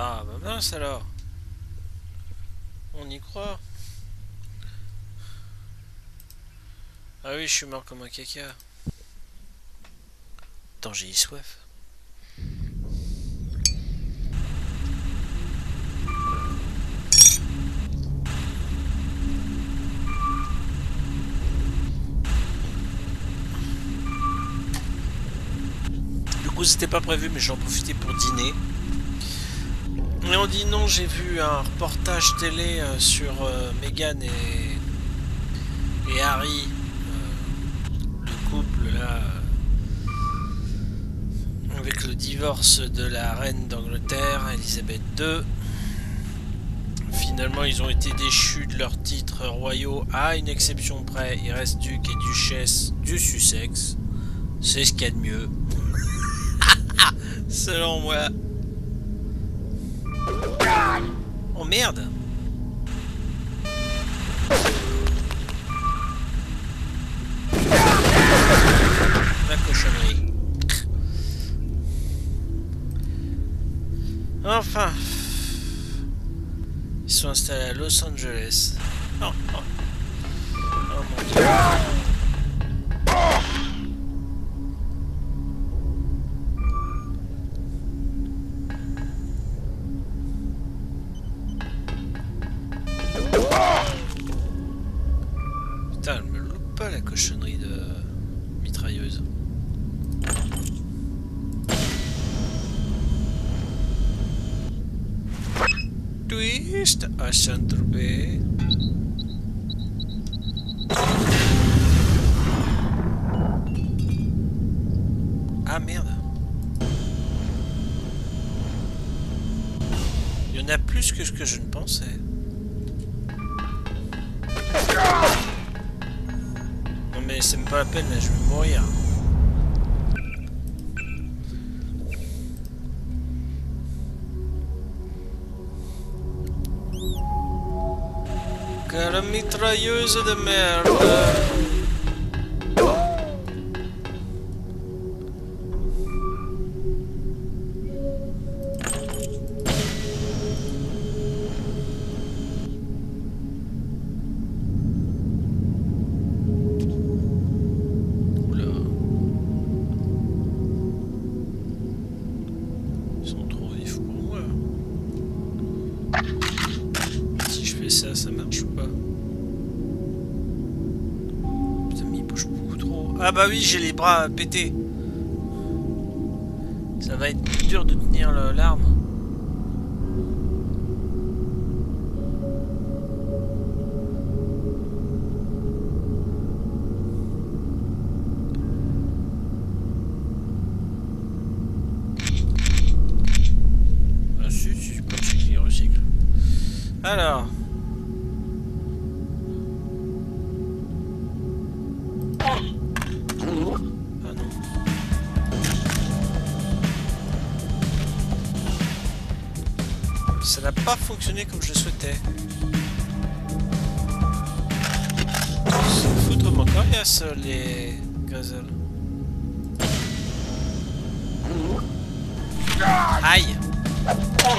Ah bah mince alors. On y croit. Ah oui, je suis mort comme un caca. Attends, j'ai eu soif. Du coup, c'était pas prévu, mais j'en profitais pour dîner. Et on dit non, j'ai vu un reportage télé sur Meghan et Harry, le couple là, avec le divorce de la reine d'Angleterre, Elisabeth II. Finalement, ils ont été déchus de leurs titres royaux à une exception près. Ils restent duc et duchesse du Sussex. C'est ce qu'il y a de mieux. Selon moi. Oh merde! La cochonnerie. Enfin. Ils sont installés à Los Angeles. Oh, oh. Oh mon dieu. Putain, elle me loupe pas la cochonnerie de mitrailleuse. Twist à Saint-Tropez. Ah merde. Il y en a plus que ce que je ne pensais. Non mais c'est même pas la peine là, je vais mourir. Quelle mitrailleuse de merde. Oula. Ils sont trop vifs pour moi. Si je fais ça, ça marche ou pas? Putain, mais il bouge beaucoup trop. Ah bah oui, j'ai les bras pétés. Ça va être dur de tenir l'arme. Ah si, si, pas de qui recycle. Alors. Ah non. Ça n'a pas fonctionné comme je souhaitais. C'est foutrement coriace les gazelles. Aïe! Oh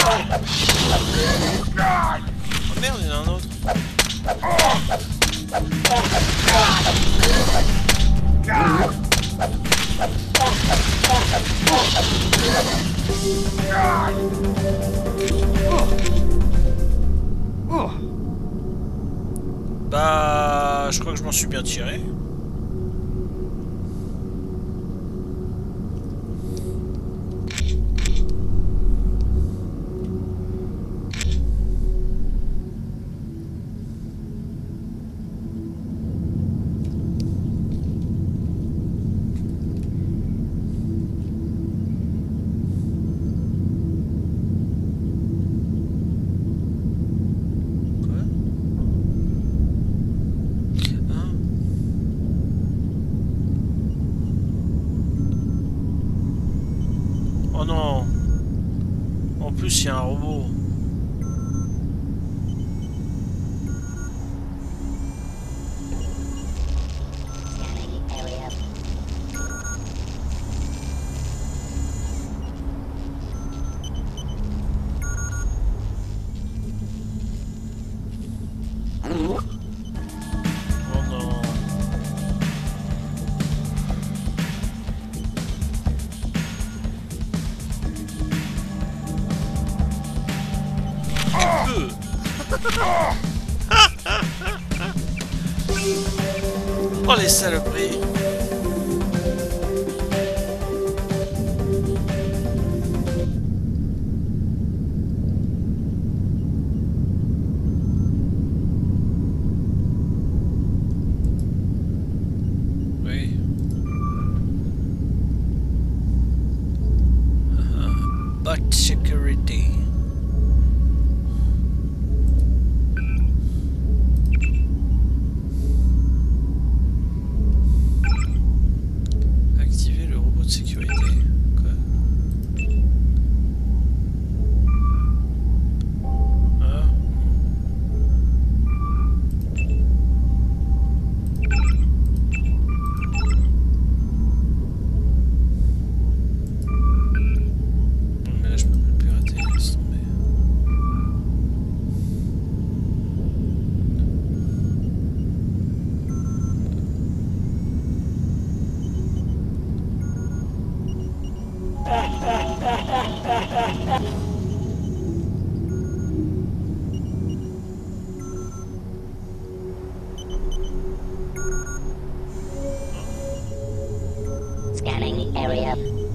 merde, il y en a un autre. Bah, je crois que je m'en suis bien tiré. Oh non! En plus, il y a un robot. Oh les saloperies. Oui. Bot security. Activer le robot de sécurité. Quoi? Ah. Mais là je peux plus le pirater, laisse tomber. Scanning area.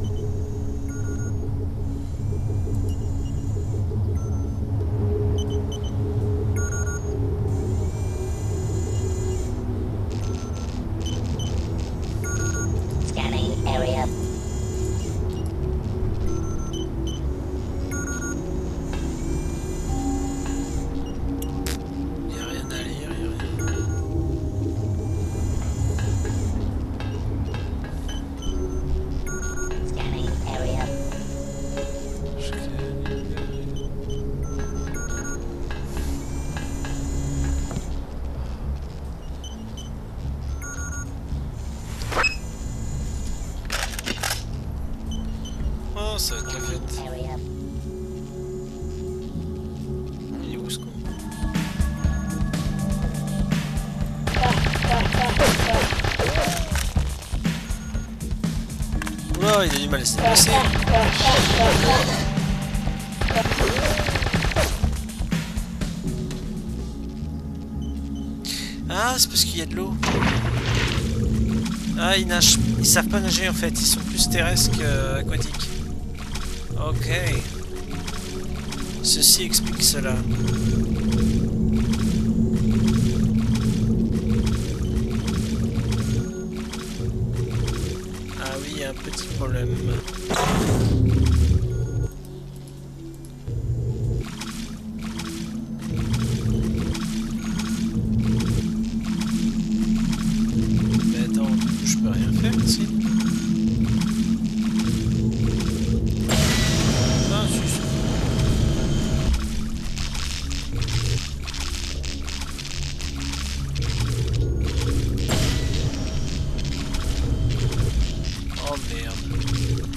Scanning area. Y a rien à lire, y a rien. Scanning area. Oh, ça va être la fête. Area. Il est où ce con? Oula, il a du mal à se déplacer. Ah, c'est parce qu'il y a de l'eau. Ah, ils nagent. Ils savent pas nager en fait. Ils sont plus terrestres qu'aquatiques. Ok. Ceci explique cela. Ah oui, il y a un petit problème. Mais attends, je peux rien faire ici. Ah, si, si. Oh merde.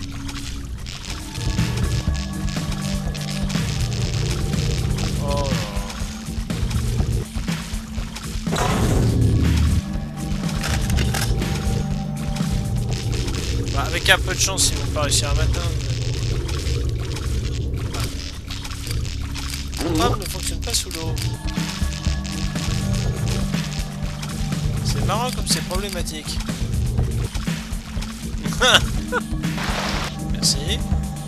Oh là. Bah, avec un peu de chance, ils vont pas réussir à m'atteindre. Mon arme ne fonctionne pas sous l'eau. C'est marrant comme c'est problématique. Merci.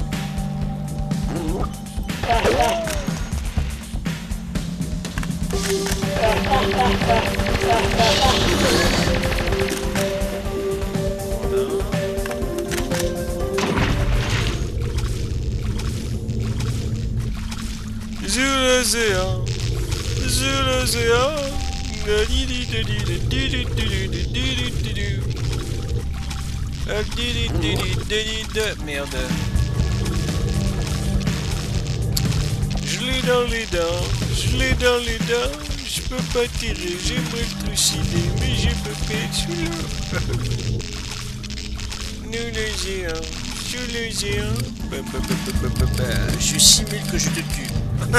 L'océan, sur l'océan. Merde. Je l'ai dans les dents, je l'ai dans les dents. Je peux pas tirer, j'aimerais le trucider, mais je peux pas sous l'eau. Nous les géants, sous les géants. Je simule que je te tue.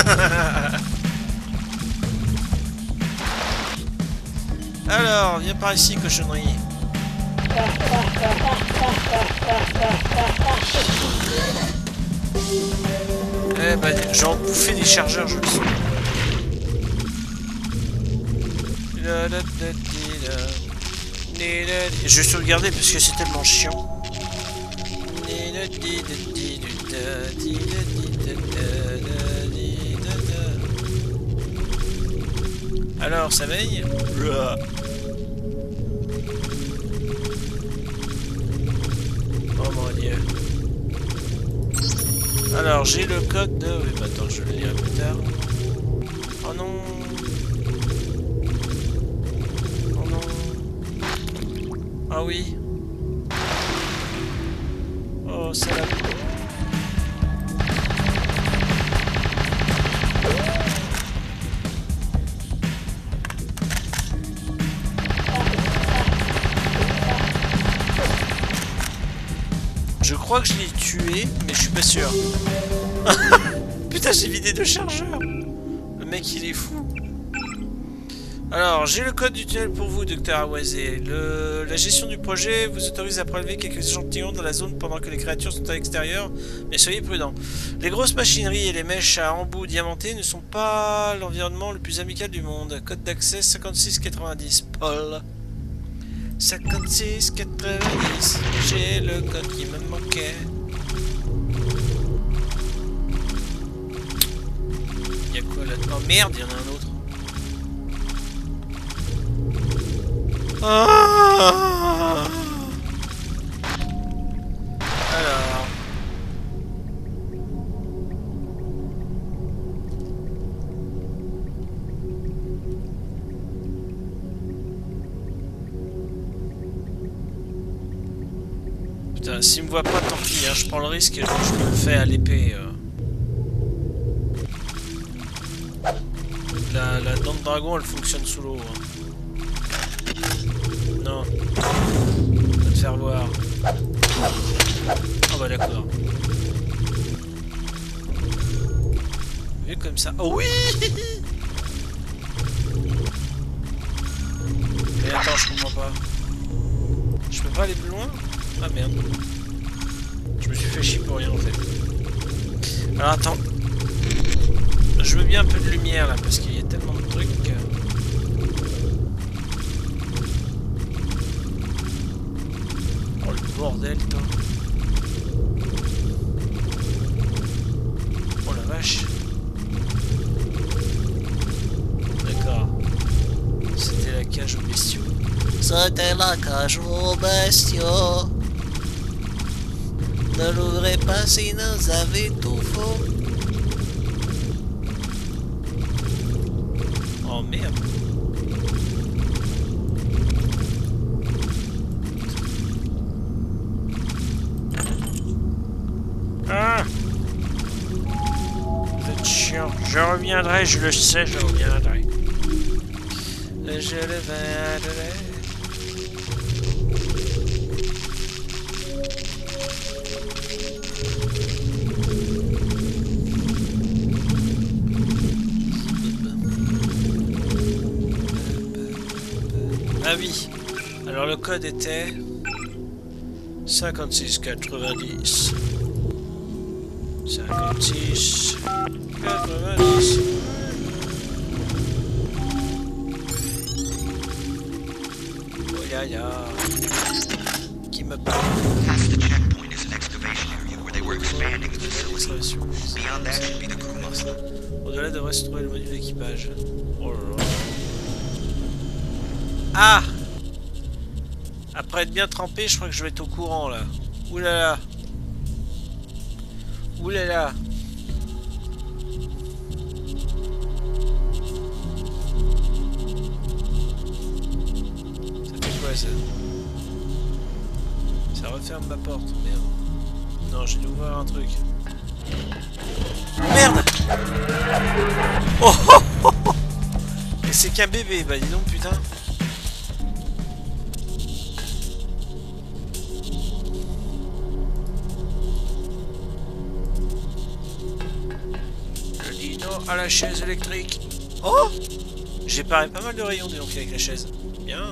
Alors, viens par ici, cochonnerie. Eh ben, j'en bouffais des chargeurs, je le sens. Je vais sauvegarder parce que c'est tellement chiant. Alors, ça veille? Oh mon dieu. Alors, j'ai le code de... Oui, bah attends, je le lirai plus tard. Oh non. Oh non. Ah oui. Oh, ça l'a... Je crois que je l'ai tué, mais je suis pas sûr. Putain, j'ai vidé de chargeur. Le mec, il est fou. Alors, j'ai le code du tunnel pour vous, Docteur Awazé. La gestion du projet vous autorise à prélever quelques échantillons dans la zone pendant que les créatures sont à l'extérieur, mais soyez prudents. Les grosses machineries et les mèches à embouts diamantés ne sont pas l'environnement le plus amical du monde. Code d'accès 5690. Paul. 5690. J'ai le code qui me manquait. Y'a quoi là-dedans? Merde, il y en a un autre. Ah. Alors. Putain, s'il me voit pas, tant pis, hein, je prends le risque et je me le fais à l'épée. La dent de dragon, elle fonctionne sous l'eau. Hein. Non. On va te faire voir. Oh bah d'accord. Vu comme ça. Oh oui. Mais attends, je comprends pas. Je peux pas aller plus loin? Ah merde. Je me suis fait chier pour rien en fait. Alors attends. Je veux bien un peu de lumière là parce qu'il y a tellement de trucs. Oh le bordel toi. Oh la vache. D'accord. C'était la cage aux bestiaux. C'était la cage aux bestiaux. Ne l'ouvrez pas si vous avez tout faux. Oh merde. Ah. Vous êtes chiant. Je reviendrai, je le sais, je reviendrai. Je le viendrai. Ah oui, alors le code était 5690. 56 90. Oh ya ya. Qui me parle? Past the checkpoint is an excavation area where they were expanding the facility. Beyond that should be the crew muster. Au-delà devrait se trouver le module d'équipage. Oh là là. Ah! Après être bien trempé, je crois que je vais être au courant là. Oulala. Oulala. Ça fait quoi ça? Ça referme ma porte, merde. Non, j'ai dû ouvrir un truc. Merde! Oh, oh, oh, oh. Et c'est qu'un bébé, bah dis donc putain. Le dino à la chaise électrique. Oh! J'ai paré pas mal de rayons dis donc avec la chaise. Bien.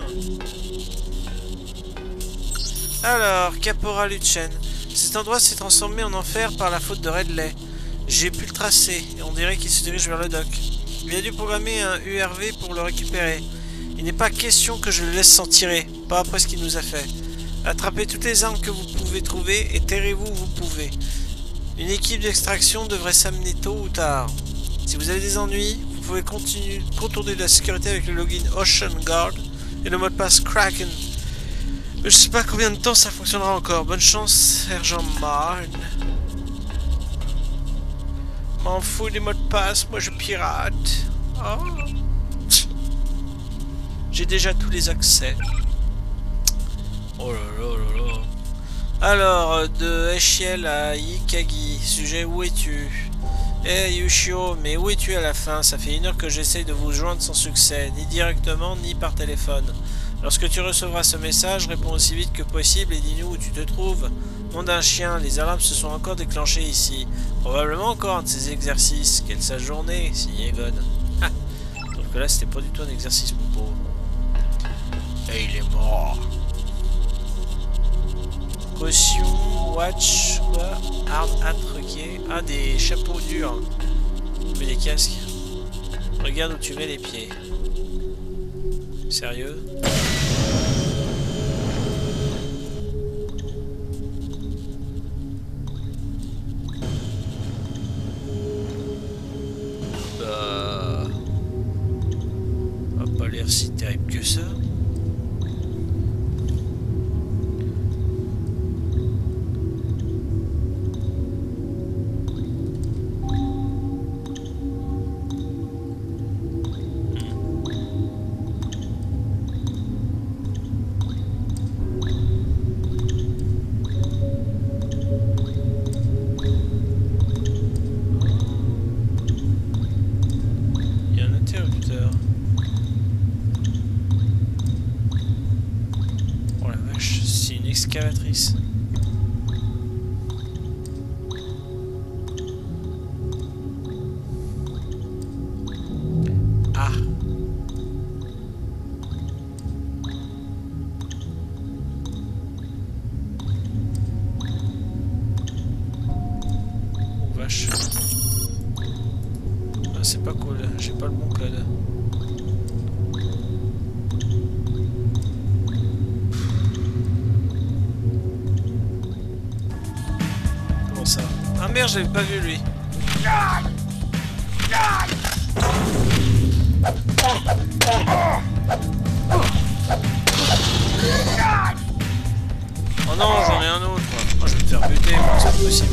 Alors, Caporal Hutchen. Cet endroit s'est transformé en enfer par la faute de Redley. J'ai pu le tracer, et on dirait qu'il se dirige vers le dock. Il a dû programmer un URV pour le récupérer. Il n'est pas question que je le laisse s'en tirer, pas après ce qu'il nous a fait. Attrapez toutes les armes que vous pouvez trouver et terrez-vous où vous pouvez. Une équipe d'extraction devrait s'amener tôt ou tard. Si vous avez des ennuis, vous pouvez contourner la sécurité avec le login Ocean Guard et le mot de passe Kraken. Mais je sais pas combien de temps ça fonctionnera encore. Bonne chance, Sergent Marne. M'en fous des mots de passe, moi je pirate. Oh. J'ai déjà tous les accès. Oh là là là là. Alors, de Eshiel à Ikagi, sujet où es-tu? Hey Yushio, mais où es-tu à la fin? Ça fait 1 heure que j'essaye de vous joindre sans succès, ni directement ni par téléphone. Lorsque tu recevras ce message, réponds aussi vite que possible et dis-nous où tu te trouves. Nom d'un chien, les alarmes se sont encore déclenchées ici. Probablement encore un de ces exercices. Quelle sa journée, signé Egon. Ah, sauf que là c'était pas du tout un exercice, mon pauvre. Et il est mort. Potion, watch, quoi? Arme à truquer. Ah, des chapeaux durs. Mais des casques. Regarde où tu mets les pieds. Sérieux? Bah... ça a pas l'air si terrible que ça. Excavatrice. Ah. Oh vache. Ah, c'est pas cool, j'ai pas le bon code. Ah merde, j'avais pas vu lui. Oh non, j'en ai un autre. Moi je vais me faire buter, c'est possible.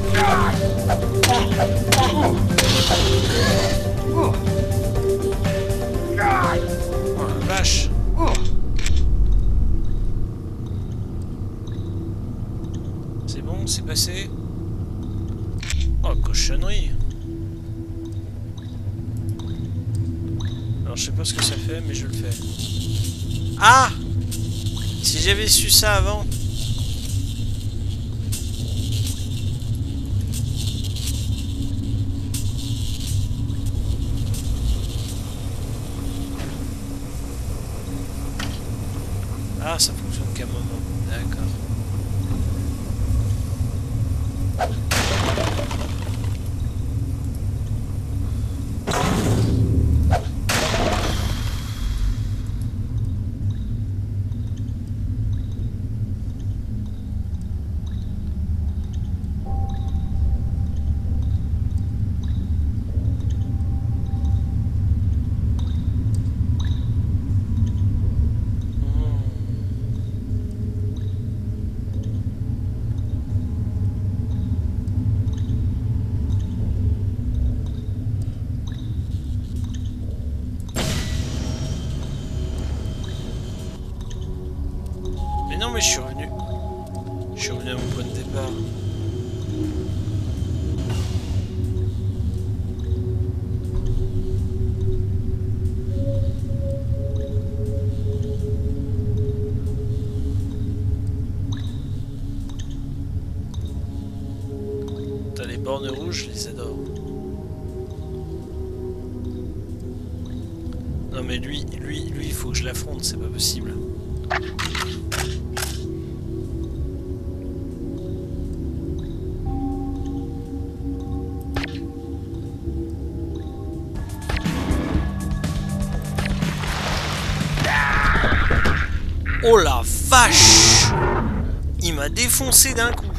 Oh la vache. C'est bon, c'est passé. Oh, cochonnerie. Alors je sais pas ce que ça fait, mais je le fais. Ah! Si j'avais su ça avant. Ah, ça fonctionne qu'à un moment. D'accord. Non mais je suis revenu. Je suis revenu à mon point de départ. T'as les bornes rouges, je les adore. Non mais lui, il faut que je l'affronte, c'est pas possible. Oh la vache! Il m'a défoncé d'un coup.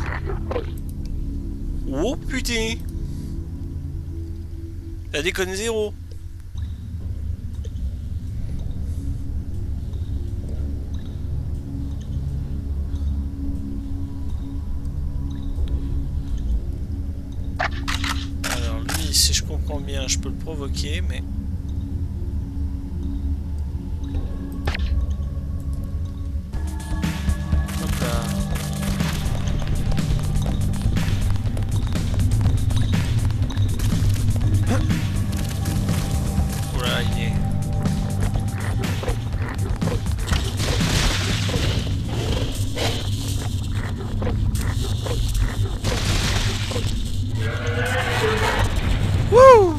Oh putain! La déconne zéro. Alors lui, si je comprends bien, je peux le provoquer, mais... Hop là. Oula, il est... Wouh!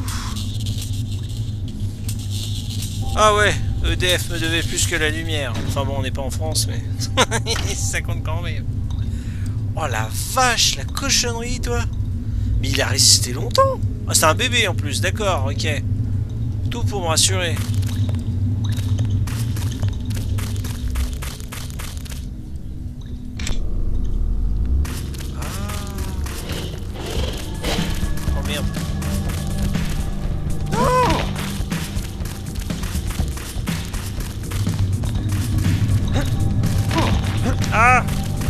Ah ouais, EDF me devait plus que la lumière. Enfin bon, on n'est pas en France, mais ça compte quand même. Oh la vache, la cochonnerie, toi! Mais il a résisté longtemps! Ah, c'est un bébé en plus, d'accord, ok. Tout pour me rassurer. Ah. Oh merde. Ah!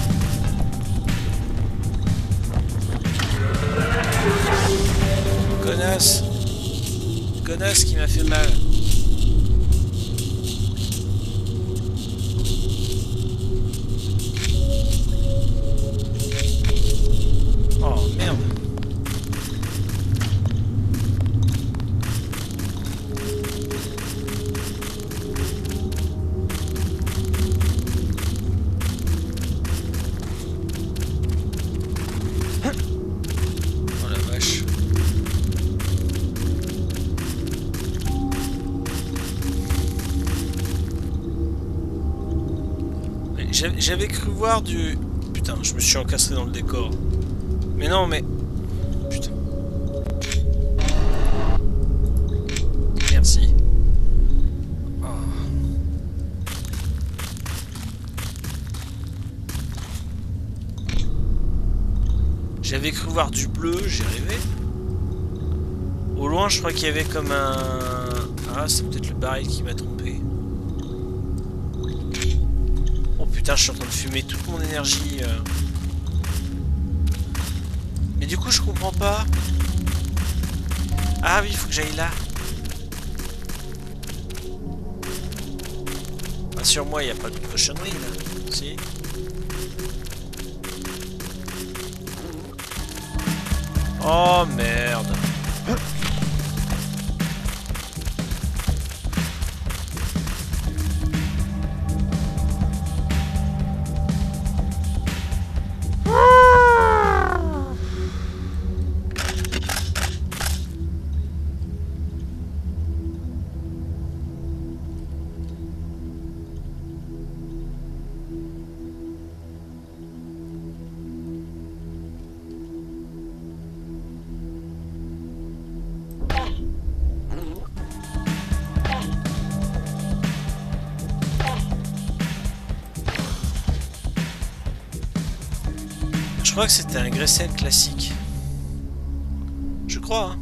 Connasse! Connasse qui m'a fait mal. Oh merde! Oh la vache! J'avais cru voir du... Putain, je me suis encastré dans le décor. Mais non, mais... Putain. Merci. Oh. J'avais cru voir du bleu, j'ai rêvé. Au loin, je crois qu'il y avait comme un... Ah, c'est peut-être le baril qui m'a trompé. Putain, je suis en train de fumer toute mon énergie. Mais du coup, je comprends pas. Ah oui, il faut que j'aille là. Ah, sur moi, il n'y a pas de cochonnerie là. Si. Oh merde. Je crois que c'était un Gressel classique. Je crois,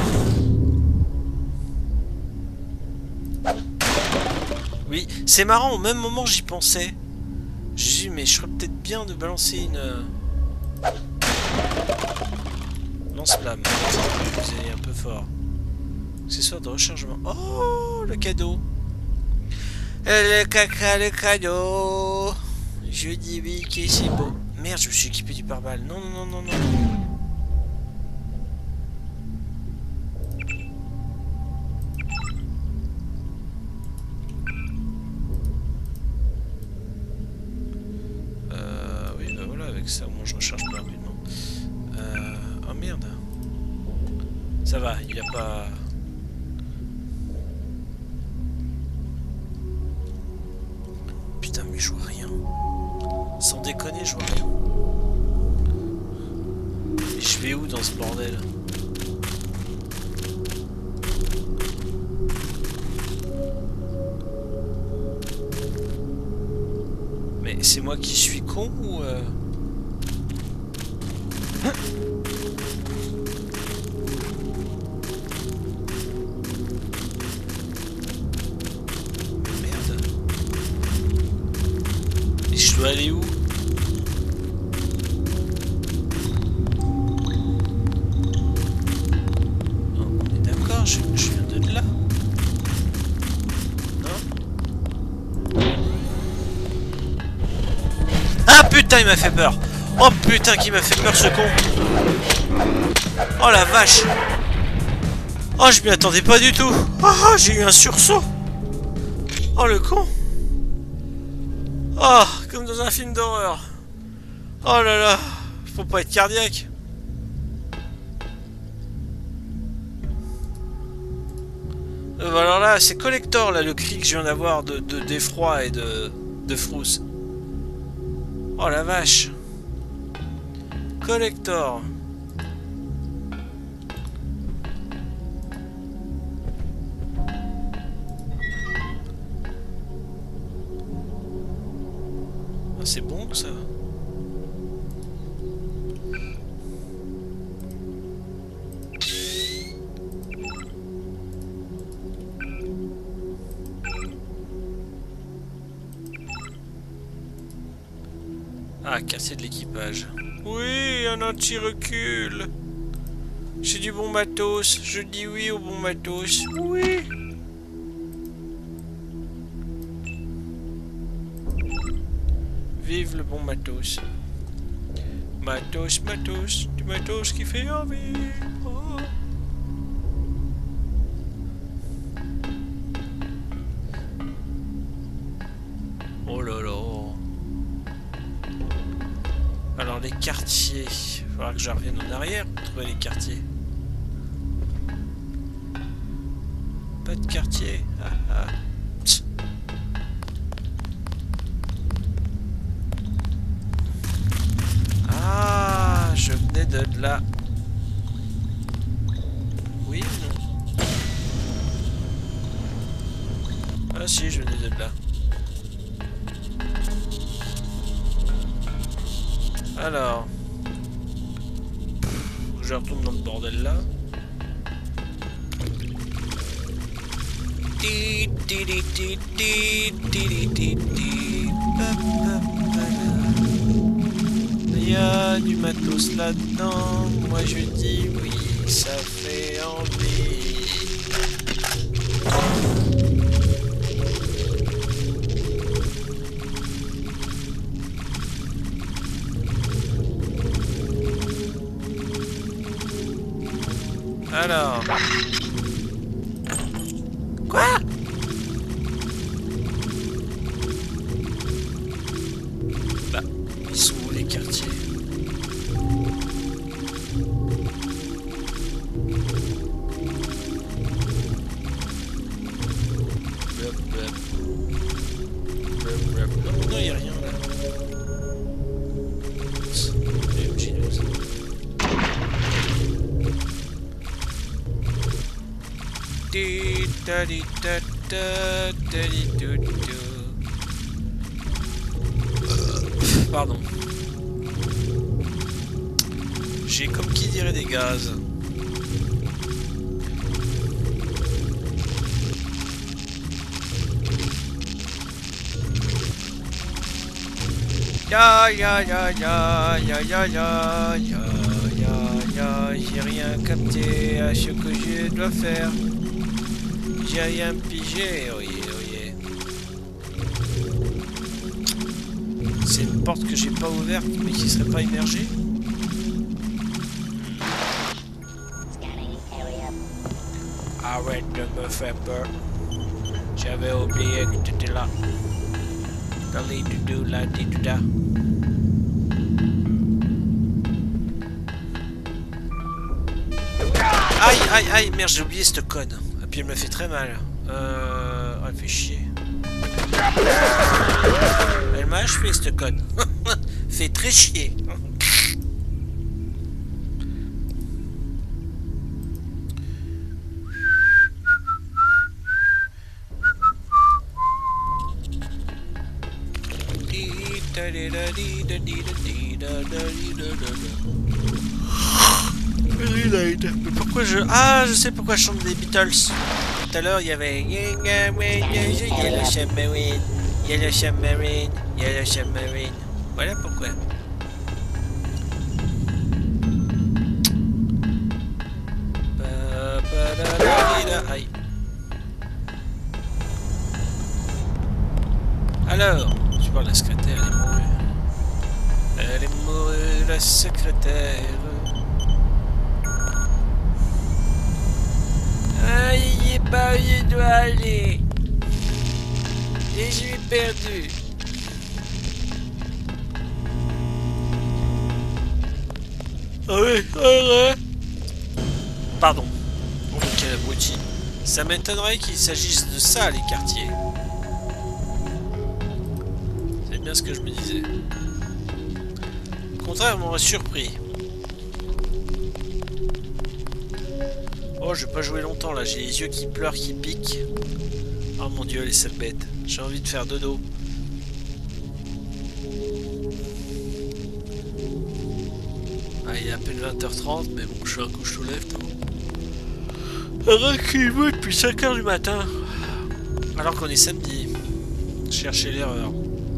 hein. Oui, c'est marrant, au même moment j'y pensais. J'ai dit, mais je ferais peut-être bien de balancer une... lance-flamme. Vous allez un peu fort. Accessoire de rechargement. Oh, le cadeau. Le caca, le cadeau. Je dis oui que c'est beau. Merde, je me suis équipé du pare-balles. Non, non, non, non, non. Oui, bah voilà, avec ça, moi je recharge plus rapidement. Oh merde. Ça va, il n'y a pas... Putain, mais je vois rien. Sans déconner, je vois rien. Et je vais où dans ce bordel? C'est moi qui suis con ou Merde. Et je dois aller où? Oh, on est d'accord, je viens de là. Ah putain, il m'a fait peur. Oh putain, qui m'a fait peur ce con. Oh la vache. Oh, je m'y attendais pas du tout. Oh, j'ai eu un sursaut. Oh le con. Oh, comme dans un film d'horreur. Oh là là. Faut pas être cardiaque. Alors là, c'est collector là le cri que je viens d'avoir d'effroi et de frousse. Oh la vache. Collector. Ah, c'est bon ça. Ah, quartier de l'équipage. Oui, un anti-recul. J'ai du bon matos. Je dis oui au bon matos. Oui. Vive le bon matos. Matos, matos. Du matos qui fait envie. Oh. Oh là là. Alors les quartiers, il va falloir que je revienne en arrière pour trouver les quartiers. Pas de quartier. Ah, ah. Tch. Ah, je venais de là. Oui ou non? Ah si, je venais de là. Alors, je retourne dans le bordel là. Il y a du matos là-dedans. Moi je dis oui, ça fait envie. Alors... Quoi? Bah, ils sont où les quartiers? Non, il n'y a rien là. Pardon. J'ai comme qui dirait des gaz. Ya ya ya ya ya ya ya ya ya, j'ai rien capté à ce que je dois faire. J'ai rien pigé, oyez, oyez. C'est une porte que j'ai pas ouverte, mais qui serait pas immergée. Arrête de me faire peur. J'avais oublié que tu étais là. Dali doudou la di douda. Aïe aïe aïe, merde, j'ai oublié cette conne. Et puis elle me fait très mal. Elle fait chier. Elle m'a achevé cette conne. Fait très chier. Mais pourquoi je... Ah, je sais pourquoi je chante des Beatles. Tout à l'heure, il y avait... Yellow Submarine, Yellow Submarine, Yellow Submarine. Voilà pourquoi. Aïe. Alors, je parle de la secrétaire, elle est mourue. Elle est mourue, la secrétaire. Ah, il est pas où je dois aller. Et je suis perdu. Ah oui, pardon. Oh, quel abruti. Ça m'étonnerait qu'il s'agisse de ça, les quartiers. C'est bien ce que je me disais. Au contraire, m'aurait surpris. Oh, je vais pas jouer longtemps là, j'ai les yeux qui pleurent, qui piquent. Oh mon dieu, les sales bêtes. J'ai envie de faire dodo. Ah, il est à peine 20h30, mais bon, je suis un coup, je soulève tout. Tranquillement depuis 5h du matin. Alors qu'on est samedi. Cherchez l'erreur.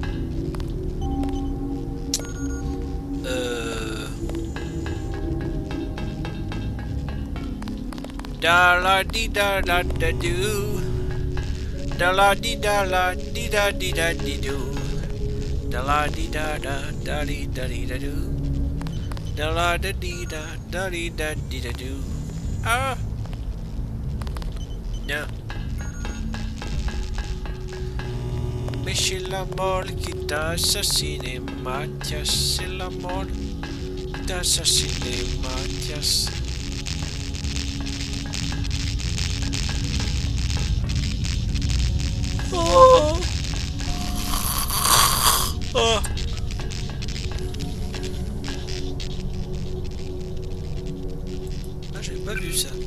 Da la di da la da do. Da la di da la di da di da di do. Da la di da da di da di da do. Da la da di da di da di da do. Ah. Non. Mais c'est la mort qui t'a assassiné, Mathias. C'est la mort qui t'a assassiné, Mathias. Oh. Oh. Ah, j'avais pas vu ça.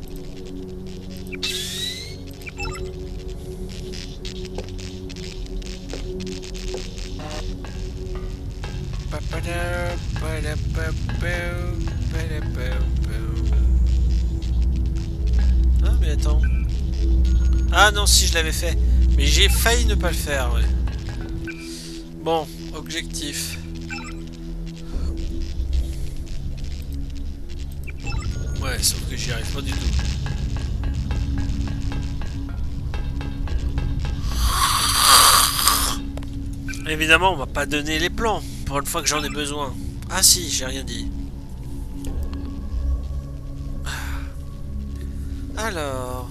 Ah, mais attends. Ah non, si, je l'avais fait. Mais j'ai failli ne pas le faire, ouais. Bon, objectif. Ouais, sauf que j'y arrive pas du tout. Évidemment, on m'a pas donné les plans, pour une fois que j'en ai besoin. Ah si, j'ai rien dit. Alors...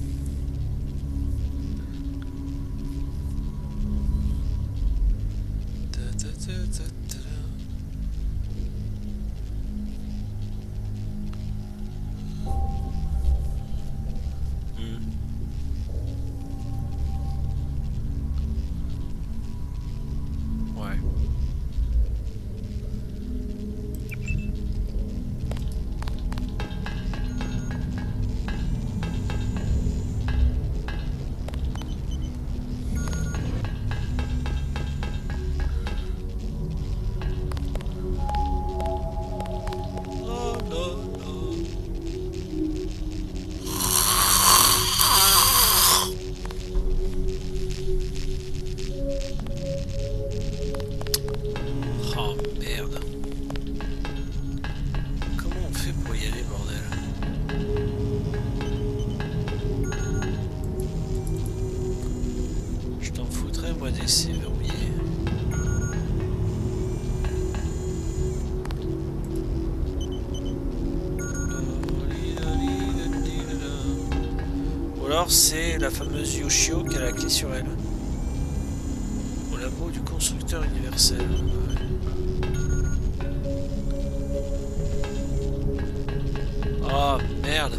c'est la fameuse Yoshio qui a la clé sur elle. Au labo du constructeur universel. Oh merde.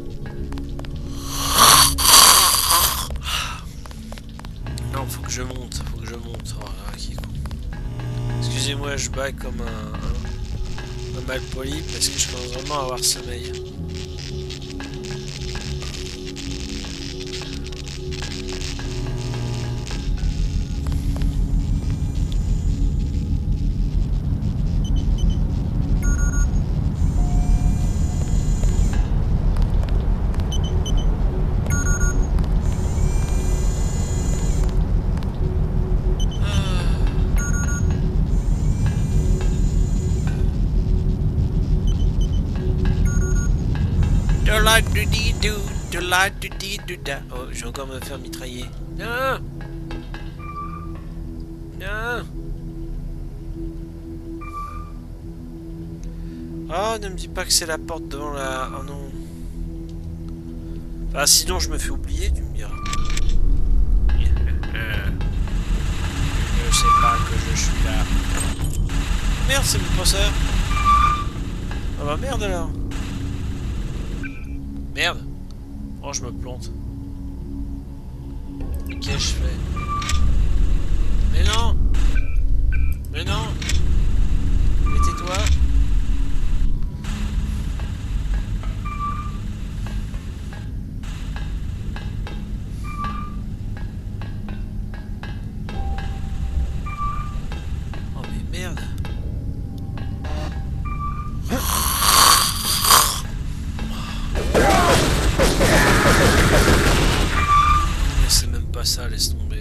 Non, faut que je monte, Oh là, qui est con. Excusez-moi, je baille comme un mal poli parce que je commence vraiment à avoir sommeil. la du di du, de la du di du da. Oh, je vais encore me faire mitrailler. Non. Non. Oh, ne me dis pas que c'est la porte devant la... Oh non. Ah, sinon je me fais oublier, tu me diras. Je sais pas que je suis là. Merde, c'est mon professeur. Ah bah merde alors. Merde. Oh, je me plante. Qu'est-ce que je fais? Mais non. Mais non. Mais tais-toi. Oh mais merde. C'est même pas ça, laisse tomber.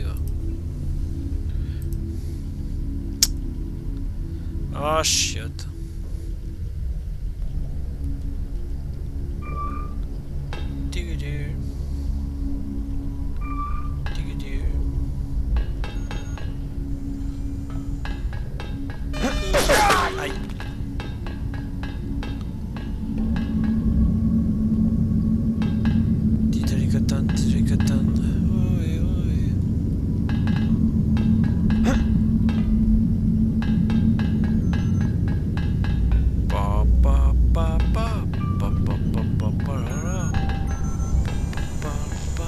Ah, chiotte. Tigidou. Tigidou. Aïe. Titalicotane, titalicotane. Oui, oui. Pa pa pa pa pa pa pa pa pa la la. Pa pa.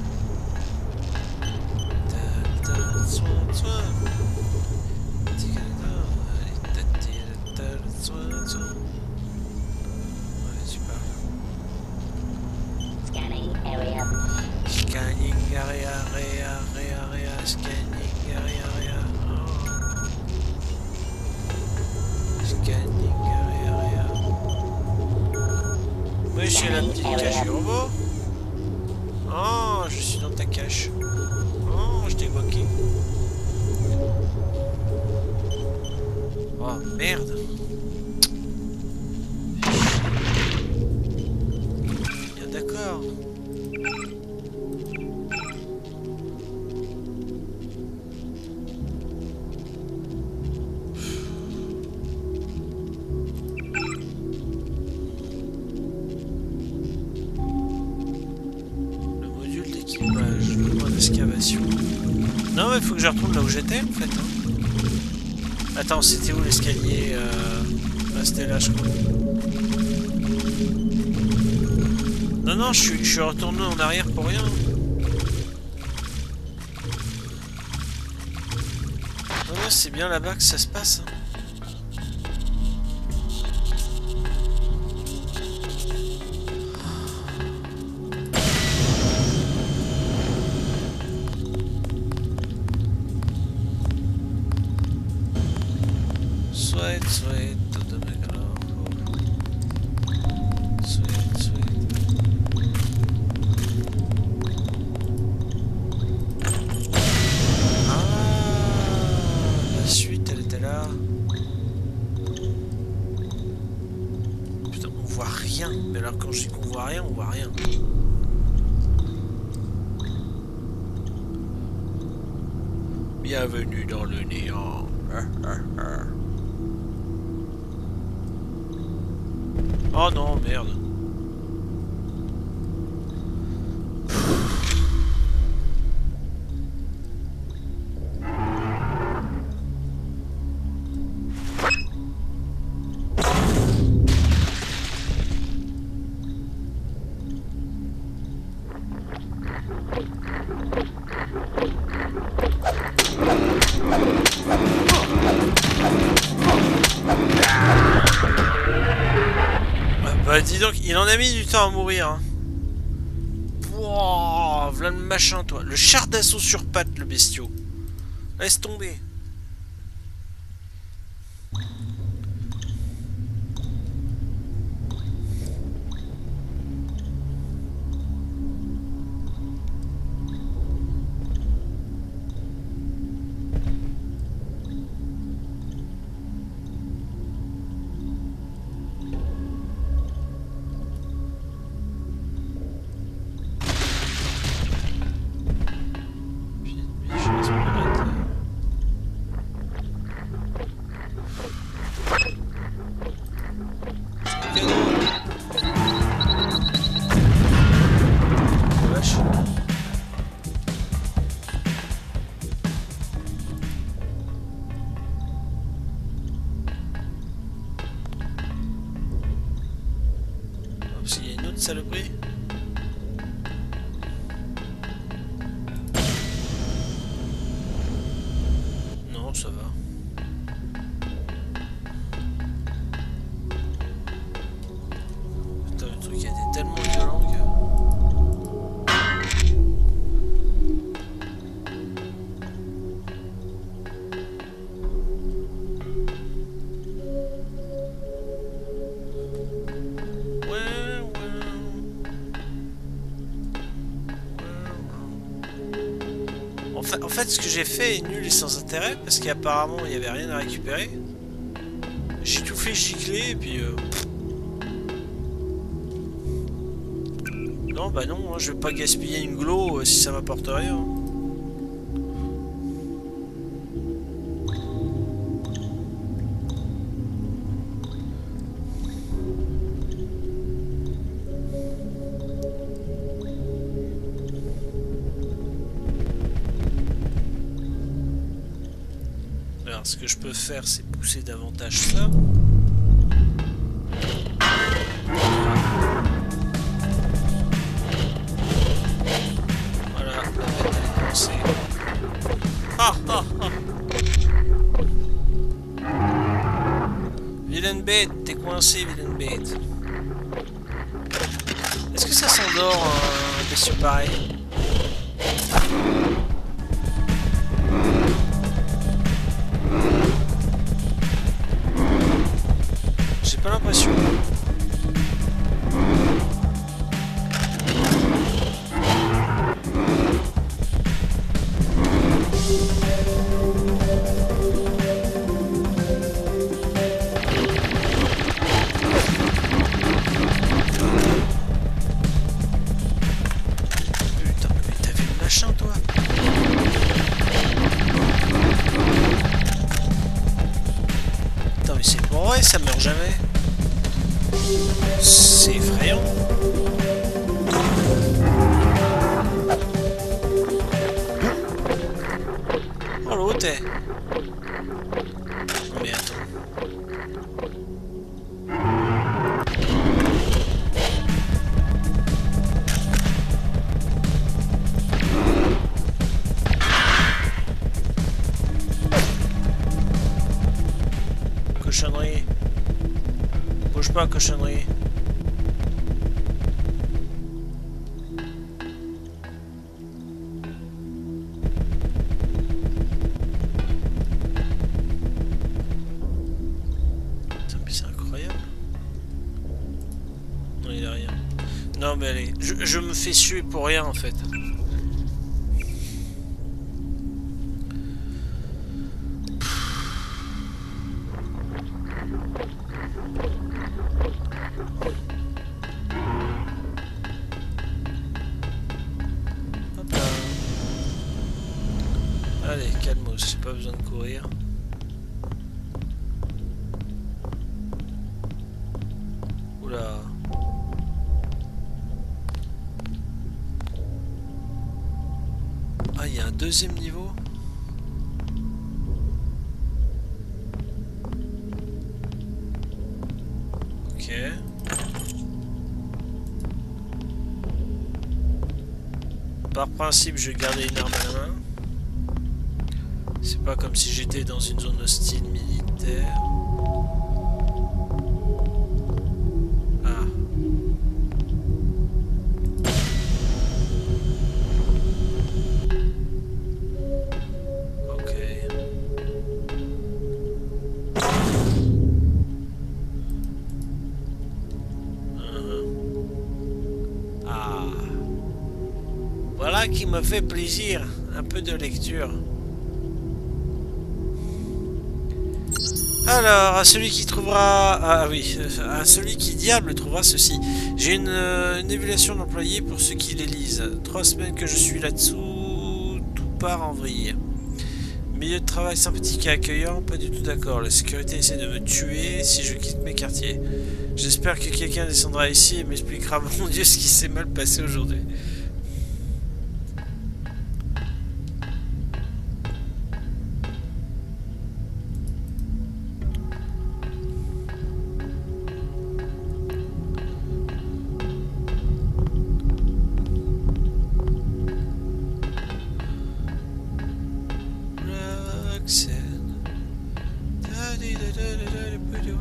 Ta ta soin soin. Tigada. Ta ta ta soin soin. Ouais, tu parles. Scanning area. Scanning area, area, scanning area. Oh. Scanning area. Oui, j'ai la petite cache du robot. Oh, je suis dans ta cache. Oh, je t'ai bloqué. Oh, merde. Bien d'accord. Le module d'équipage, le point d'excavation. Non, mais il faut que je retourne là où j'étais en fait. Hein. Attends, c'était où l'escalier ah, c'était là, je crois. Non, non, je suis retourné en arrière pour rien. Non, non, c'est bien là-bas que ça se passe. Hein. Sweet, sweet, tout de même alors. Sweet, sweet. Ah, la suite, elle était là. Putain, on voit rien. Mais alors quand je dis qu'on voit rien, on voit rien. Bienvenue dans le néant. Oh non, merde. Bah dis donc, il en a mis du temps à mourir. Hein. Wouah, v'là le machin toi. Le char d'assaut sur pattes, le bestiau. Laisse tomber. saloperie? Non, ça va. Putain, le truc a été tellement violent que... En fait, ce que j'ai fait est nul et sans intérêt parce qu'apparemment il n'y avait rien à récupérer. J'ai tout fait gicler et puis... Non, bah non, hein, je vais pas gaspiller une glow si ça m'apporte rien. Alors, ce que je peux faire, c'est pousser davantage ça. Voilà, la bête elle est coincée. Ah ah ah! Vilaine bête, t'es coincé, vilaine bête. Est-ce que ça s'endort un bestiau pareil? J'ai pas l'impression. Putain, mais t'as vu le machin, toi? Putain, mais c'est pour vrai, ça meurt jamais. C'est effrayant. Oh l'autre est. Mais attends. Cochonnerie. Bouge pas, cochonnerie. Putain, mais c'est incroyable. Non, il a rien. Non, mais allez, je me fais suer pour rien en fait. Hop là. Allez, calmos, j'ai pas besoin de courir. Oula. Ah, il y a un deuxième niveau. Ok. Par principe, je vais garder une arme à la main. C'est pas comme si j'étais dans une zone hostile militaire. Ah. Ok. Ah. Voilà qui me fait plaisir. Un peu de lecture. Alors, à celui qui trouvera... Ah oui, à celui qui diable trouvera ceci. J'ai une évaluation d'employés pour ceux qui les lisent. 3 semaines que je suis là-dessous, tout part en vrille. Milieu de travail sympathique et accueillant, pas du tout d'accord. La sécurité essaie de me tuer si je quitte mes quartiers. J'espère que quelqu'un descendra ici et m'expliquera, mon Dieu, ce qui s'est mal passé aujourd'hui.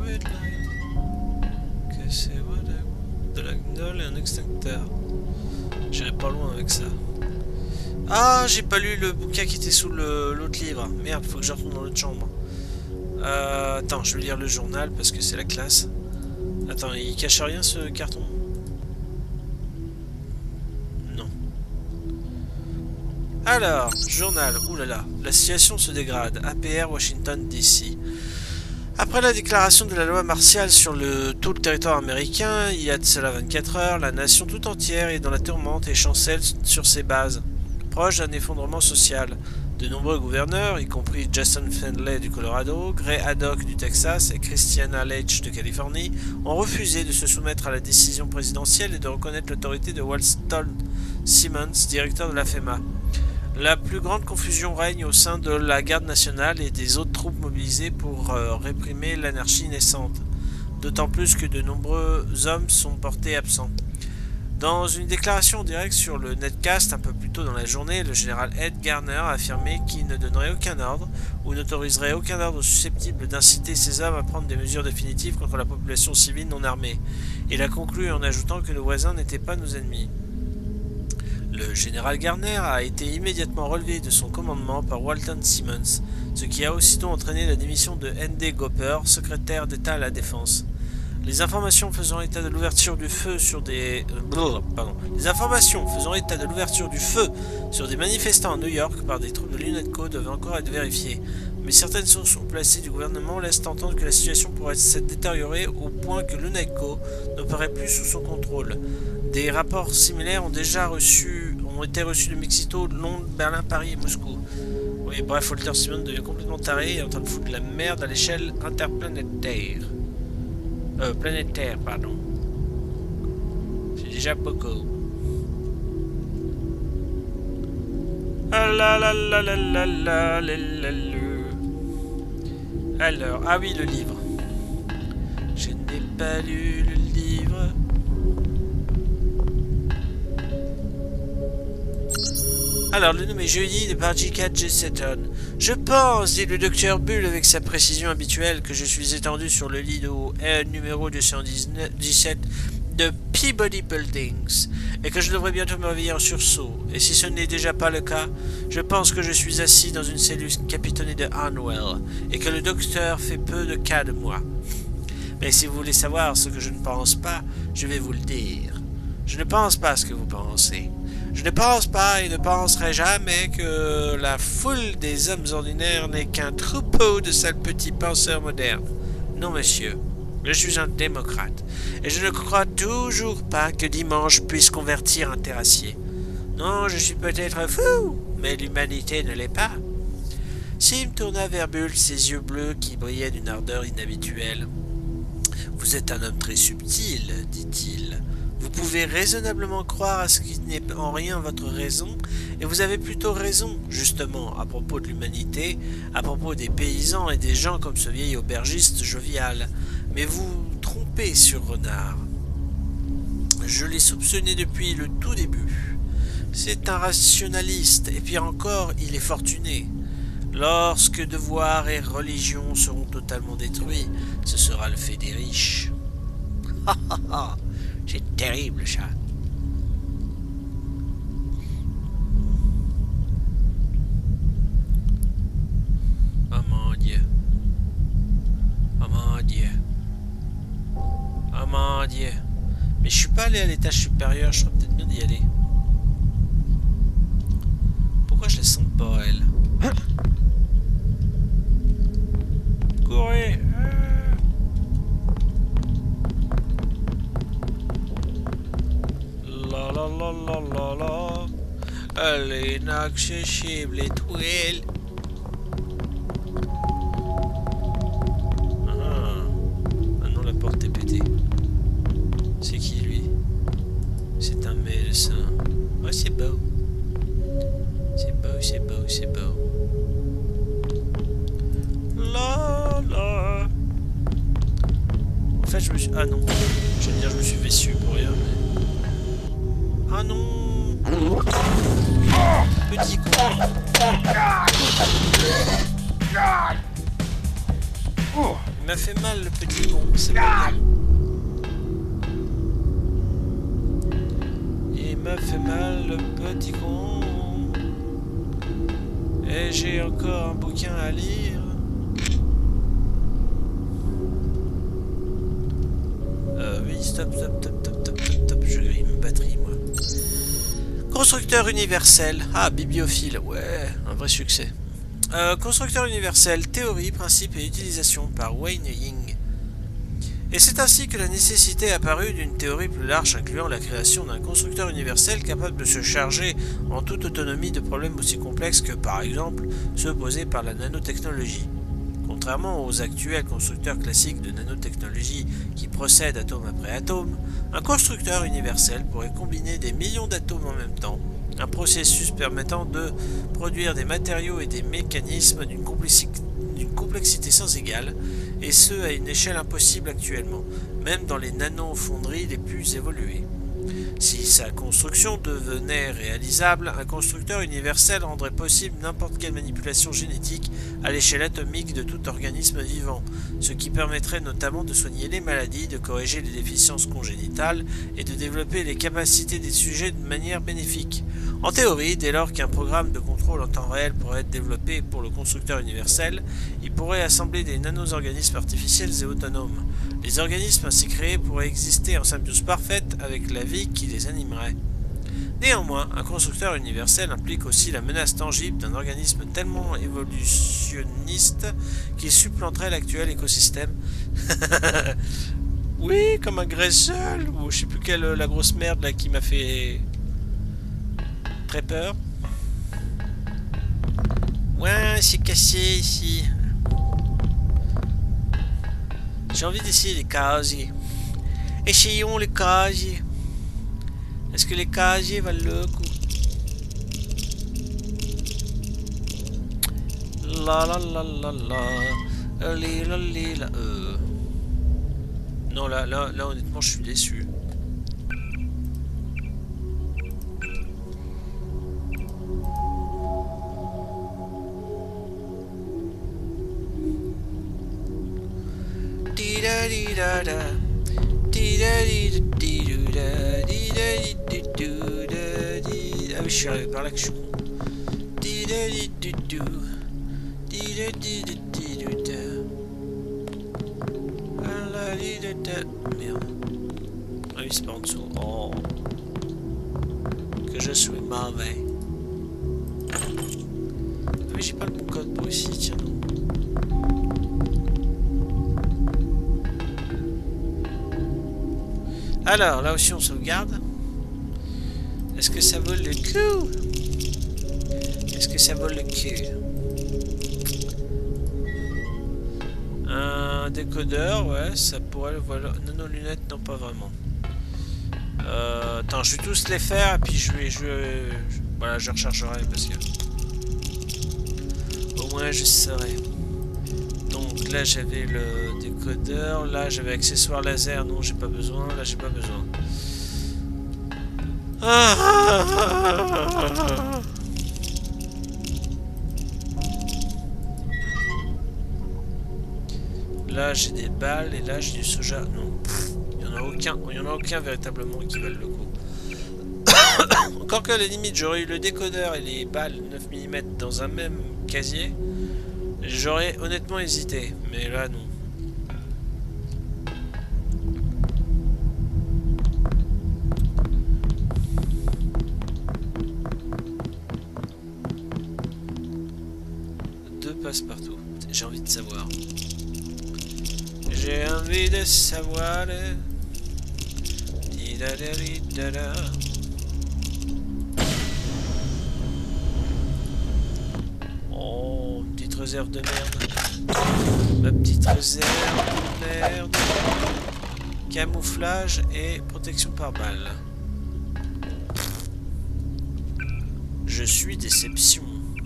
red light. Que c'est what I want. De la gnole et un extincteur. J'irai pas loin avec ça. Ah, j'ai pas lu le bouquin qui était sous l'autre livre. Merde, faut que je retourne dans l'autre chambre. Attends, je vais lire le journal parce que c'est la classe. Attends, il cache rien ce carton? Non. Alors, journal. Oulala, la situation se dégrade. APR, Washington, D.C. Après la déclaration de la loi martiale sur tout le territoire américain, il y a de cela 24 heures, la nation tout entière est dans la tourmente et chancelle sur ses bases, proche d'un effondrement social. De nombreux gouverneurs, y compris Jason Findlay du Colorado, Gray Haddock du Texas et Christiana Leitch de Californie, ont refusé de se soumettre à la décision présidentielle et de reconnaître l'autorité de Walton Simmons, directeur de la FEMA. La plus grande confusion règne au sein de la garde nationale et des autres troupes mobilisées pour réprimer l'anarchie naissante, d'autant plus que de nombreux hommes sont portés absents. Dans une déclaration en direct sur le netcast un peu plus tôt dans la journée, le général Ed Garner a affirmé qu'il ne donnerait aucun ordre ou n'autoriserait aucun ordre susceptible d'inciter ces hommes à prendre des mesures définitives contre la population civile non armée. Il a conclu en ajoutant que nos voisins n'étaient pas nos ennemis. Le général Garner a été immédiatement relevé de son commandement par Walton Simmons, ce qui a aussitôt entraîné la démission de N.D. Gopper, secrétaire d'État à la Défense. Les informations faisant état de l'ouverture du feu sur des manifestants à New York par des troupes de l'UNETCO doivent encore être vérifiées, mais certaines sources placées du gouvernement laissent entendre que la situation pourrait s'être détériorée au point que l'UNETCO n'apparaît plus sous son contrôle. Des rapports similaires ont été reçus de Mexico, Londres, Berlin, Paris et Moscou. Oui, bref, Walter Simmons devient complètement taré et est en train de foutre de la merde à l'échelle interplanétaire. Planétaire, pardon. C'est déjà beaucoup. Ah la la la la la la la la la. Alors, ah oui, le livre. Je n'ai pas lu le livre. Alors, le nom est Jeudi de par J.K. J. Seton. Je pense, dit le docteur Bull avec sa précision habituelle, que je suis étendu sur le lit au numéro 217 de Peabody Buildings, et que je devrais bientôt me réveiller en sursaut. Et si ce n'est déjà pas le cas, je pense que je suis assis dans une cellule capitonnée de Harnwell, et que le docteur fait peu de cas de moi. Mais si vous voulez savoir ce que je ne pense pas, je vais vous le dire. Je ne pense pas ce que vous pensez. Je ne pense pas et ne penserai jamais que la foule des hommes ordinaires n'est qu'un troupeau de sales petits penseurs modernes. Non, monsieur, je suis un démocrate, et je ne crois toujours pas que dimanche puisse convertir un terrassier. Non, je suis peut-être fou, mais l'humanité ne l'est pas. Sim tourna vers Bull ses yeux bleus qui brillaient d'une ardeur inhabituelle. « Vous êtes un homme très subtil, dit-il. Vous pouvez raisonnablement croire à ce qui n'est en rien votre raison, et vous avez plutôt raison, justement, à propos de l'humanité, à propos des paysans et des gens comme ce vieil aubergiste jovial. Mais vous vous trompez sur Renard. Je l'ai soupçonné depuis le tout début. C'est un rationaliste, et puis encore, il est fortuné. Lorsque devoir et religion seront totalement détruits, ce sera le fait des riches. Ha ha ha! C'est terrible, ça. Oh mon Dieu. Oh mon Dieu. Oh mon Dieu. Mais je suis pas allé à l'étage supérieur, je serais peut-être bien d'y aller. Pourquoi je les sens pas, elle? Courez! La la la la la la. Elle est inaccessible, l'étoile. Ah non, la porte est pétée. C'est qui lui? C'est un médecin. Oh, c'est beau. C'est beau, c'est beau, c'est beau. La la. En fait, je me suis. Ah non. Je veux dire, je me suis fait dessus pour rien, mais. Ah non! Petit con! Il m'a fait mal le petit con, c'est pas bien. Il m'a fait mal le petit con. Et j'ai encore un bouquin à lire. Oui, stop, je grille ma batterie, moi. Constructeur universel. Ah, bibliophile, ouais, un vrai succès. Constructeur universel, théorie, principe et utilisation par Wayne Ying. Et c'est ainsi que la nécessité est apparue d'une théorie plus large incluant la création d'un constructeur universel capable de se charger en toute autonomie de problèmes aussi complexes que, par exemple, ceux posés par la nanotechnologie. Contrairement aux actuels constructeurs classiques de nanotechnologie qui procèdent atome après atome, un constructeur universel pourrait combiner des millions d'atomes en même temps, un processus permettant de produire des matériaux et des mécanismes d'une complexité sans égale, et ce à une échelle impossible actuellement, même dans les nanofonderies les plus évoluées. Si sa construction devenait réalisable, un constructeur universel rendrait possible n'importe quelle manipulation génétique à l'échelle atomique de tout organisme vivant, ce qui permettrait notamment de soigner les maladies, de corriger les déficiences congénitales et de développer les capacités des sujets de manière bénéfique. En théorie, dès lors qu'un programme de contrôle en temps réel pourrait être développé pour le constructeur universel, il pourrait assembler des nano-organismes artificiels et autonomes. Les organismes ainsi créés pourraient exister en symbiose parfaite avec la vie qui les animerait. Néanmoins, un constructeur universel implique aussi la menace tangible d'un organisme tellement évolutionniste qu'il supplanterait l'actuel écosystème. Oui, comme un Gressel, ou je sais plus quelle la grosse merde là qui m'a fait très peur. Ouais, c'est cassé ici. J'ai envie d'essayer les casiers. Essayons les casiers. Est-ce que les casiers valent le coup? La la la la la. La la. Non, là honnêtement, je suis déçu. Ah oui, je suis arrivé par là que je suis con. Merde. Ah oui, c'est pas en dessous. Oh. Que je suis mauvais. Ah oui, j'ai pas le bon code pour ici, tiens donc. Alors, là aussi on sauvegarde. Est-ce que ça vaut le coup? Est-ce que ça vaut le coup? Un décodeur, ouais, ça pourrait le voilà. Non, lunettes, non, pas vraiment. Attends, je vais tous les faire et puis voilà, je rechargerai parce que au moins je saurai. Donc là j'avais le décodeur, là j'avais accessoire laser, non j'ai pas besoin, là j'ai pas besoin. Là j'ai des balles et là j'ai du soja. Non, il y en a aucun véritablement qui valent le coup. Encore que à la limite j'aurais eu le décodeur et les balles 9 mm dans un même casier, j'aurais honnêtement hésité, mais là non. Deux passe-partout. J'ai envie de savoir. J'ai envie de savoir. Oh, petite réserve de merde. Ma petite réserve de merde. Camouflage et protection par balle. Je suis déception.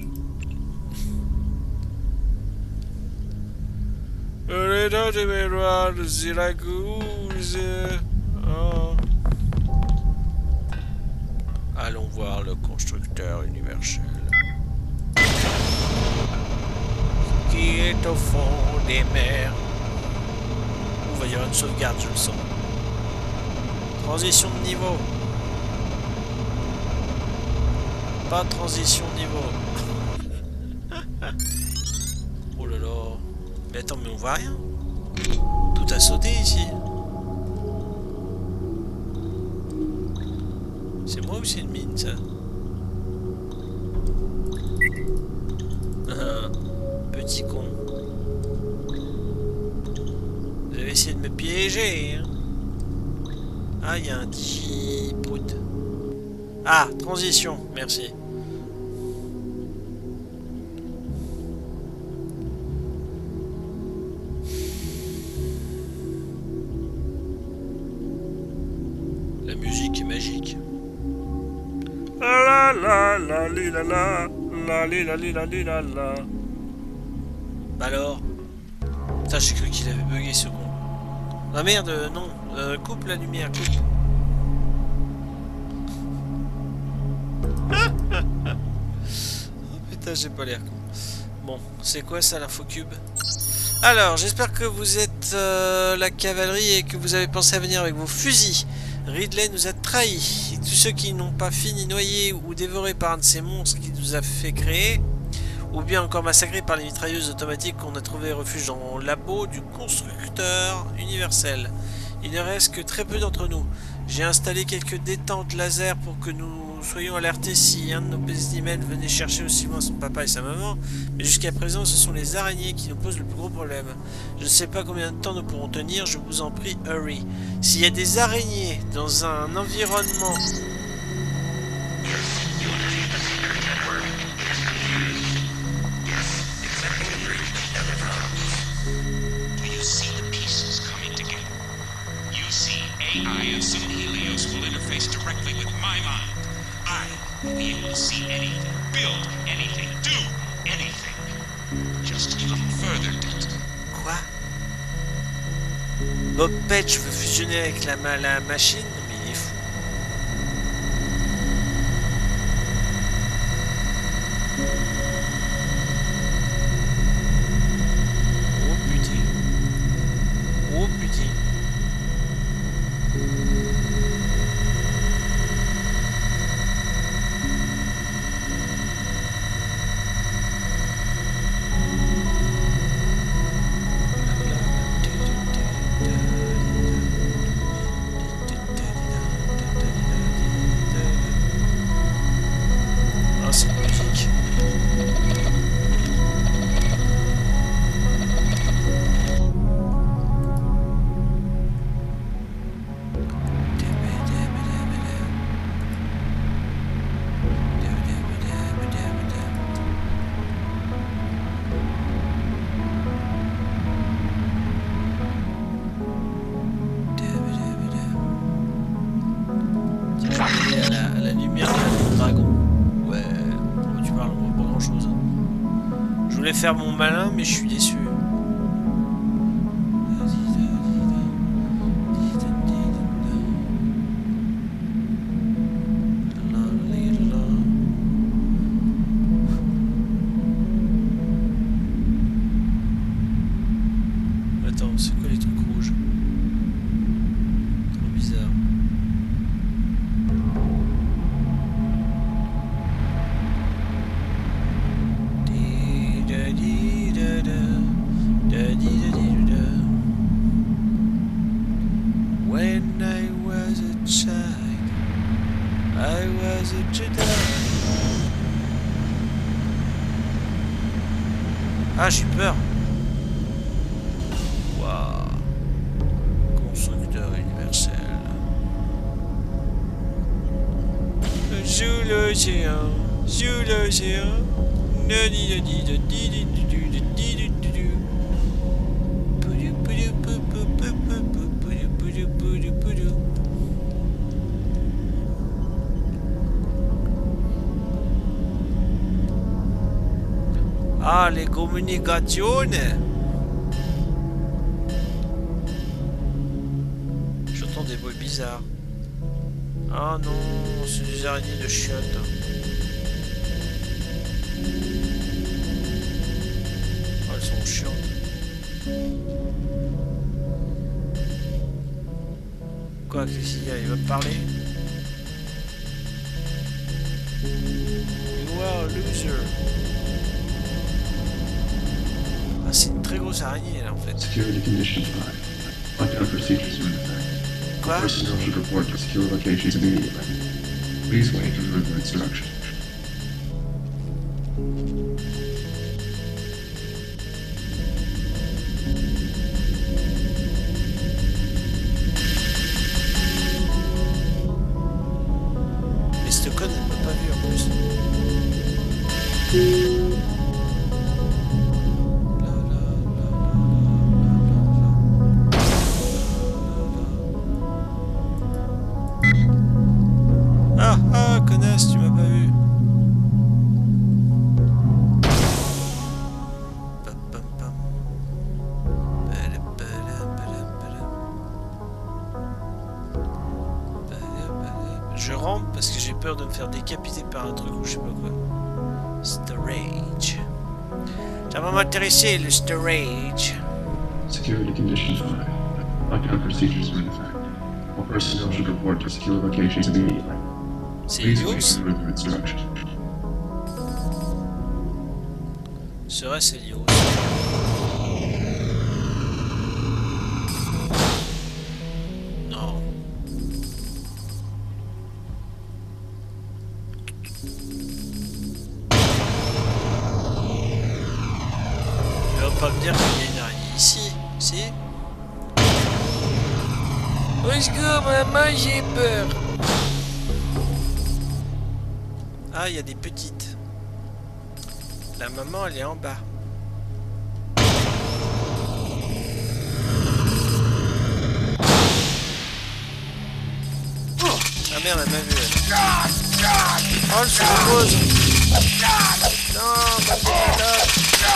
Allons voir le constructeur universel. Qui est au fond des mers. y aura une sauvegarde, je le sens. Transition de niveau. Pas de transition de niveau. Oh là là. Mais attends, mais on voit rien. Tout a sauté ici. C'est moi ou c'est une mine, ça? Petit con. Vous avez essayé de me piéger, hein? Ah, il y a un Digiprout. Ah, transition, merci. La musique est magique. La la la li la la la li la li la li la la. Bah alors. Putain, j'ai cru qu'il avait bugué ce con. Ah merde, non. Coupe la lumière, coupe. Oh putain, j'ai pas l'air con. Bon, c'est quoi ça l'infocube? Alors, j'espère que vous êtes la cavalerie et que vous avez pensé à venir avec vos fusils. Ridley nous a trahis. Et tous ceux qui n'ont pas fini noyés ou dévorés par un de ces monstres qu'il nous a fait créer, ou bien encore massacrés par les mitrailleuses automatiques qu'on a trouvé refuge dans le labo du constructeur universel. Il ne reste que très peu d'entre nous. J'ai installé quelques détentes laser pour que nous soyons alertés si un de nos spécimens venait chercher aussi loin son papa et sa maman, mais jusqu'à présent ce sont les araignées qui nous posent le plus gros problème. Je ne sais pas combien de temps nous pourrons tenir, je vous en prie, hurry. S'il y a des araignées dans un environnement... AI of some Helios will interface directly with my mind. I will be able to see anything, build anything, do anything. Just come further, Delta. Quoi? Bob Petch veut fusionner avec la machine? Mais il est fou. Oh putain. Oh putain. Ah, cette musique. À la lumière du dragon. Ouais, tu parles, on voit pas grand chose. Je voulais faire mon malin, mais je suis déçu. Attends, c'est quoi les trucs rouges? Trop bizarre. When I was a child, I was a Jedi. Ah, j'ai peur. Waouh. Constructeur universel. Sous l'océan, sous l'océan. Ah, les communications. J'entends des bruits bizarres. Ah non, c'est des araignées de chiottes. Oh, elles sont chiantes. Quoi, qu'est-ce qu'il y a? Il va me parler? You are a loser. Ah, c'est une très grosse araignée là en fait. Security condition 5. Lockdown procedures are in effect. Quoi? Personnel should report to secure locations immediately. Please wait for further instructions. Mais cette conne, elle m'a pas vu en plus. Ah ah, connasse, tu m'as pas vu. Pam, pam, pam. Badam, badam, badam, badam. Badam, badam. Je rentre parce que j'ai peur de me faire décapiter par un truc ou je sais pas quoi. Storage. Ça va m'intéresser le storage. Security condition 5. Lockdown procedures are in effect. All personnel should report to secure locations immediately. C'est Please wait Helios? for further instructions. Serait-ce Helios? Non. Tu vas pas me dire qu'il y a une araignée ici, si? Let's go, maman, j'ai peur. Ah, il y a des petites. La maman, elle est en bas. Ah merde, elle m'a vu, elle. Oh, elle se repose. Non, ma développe.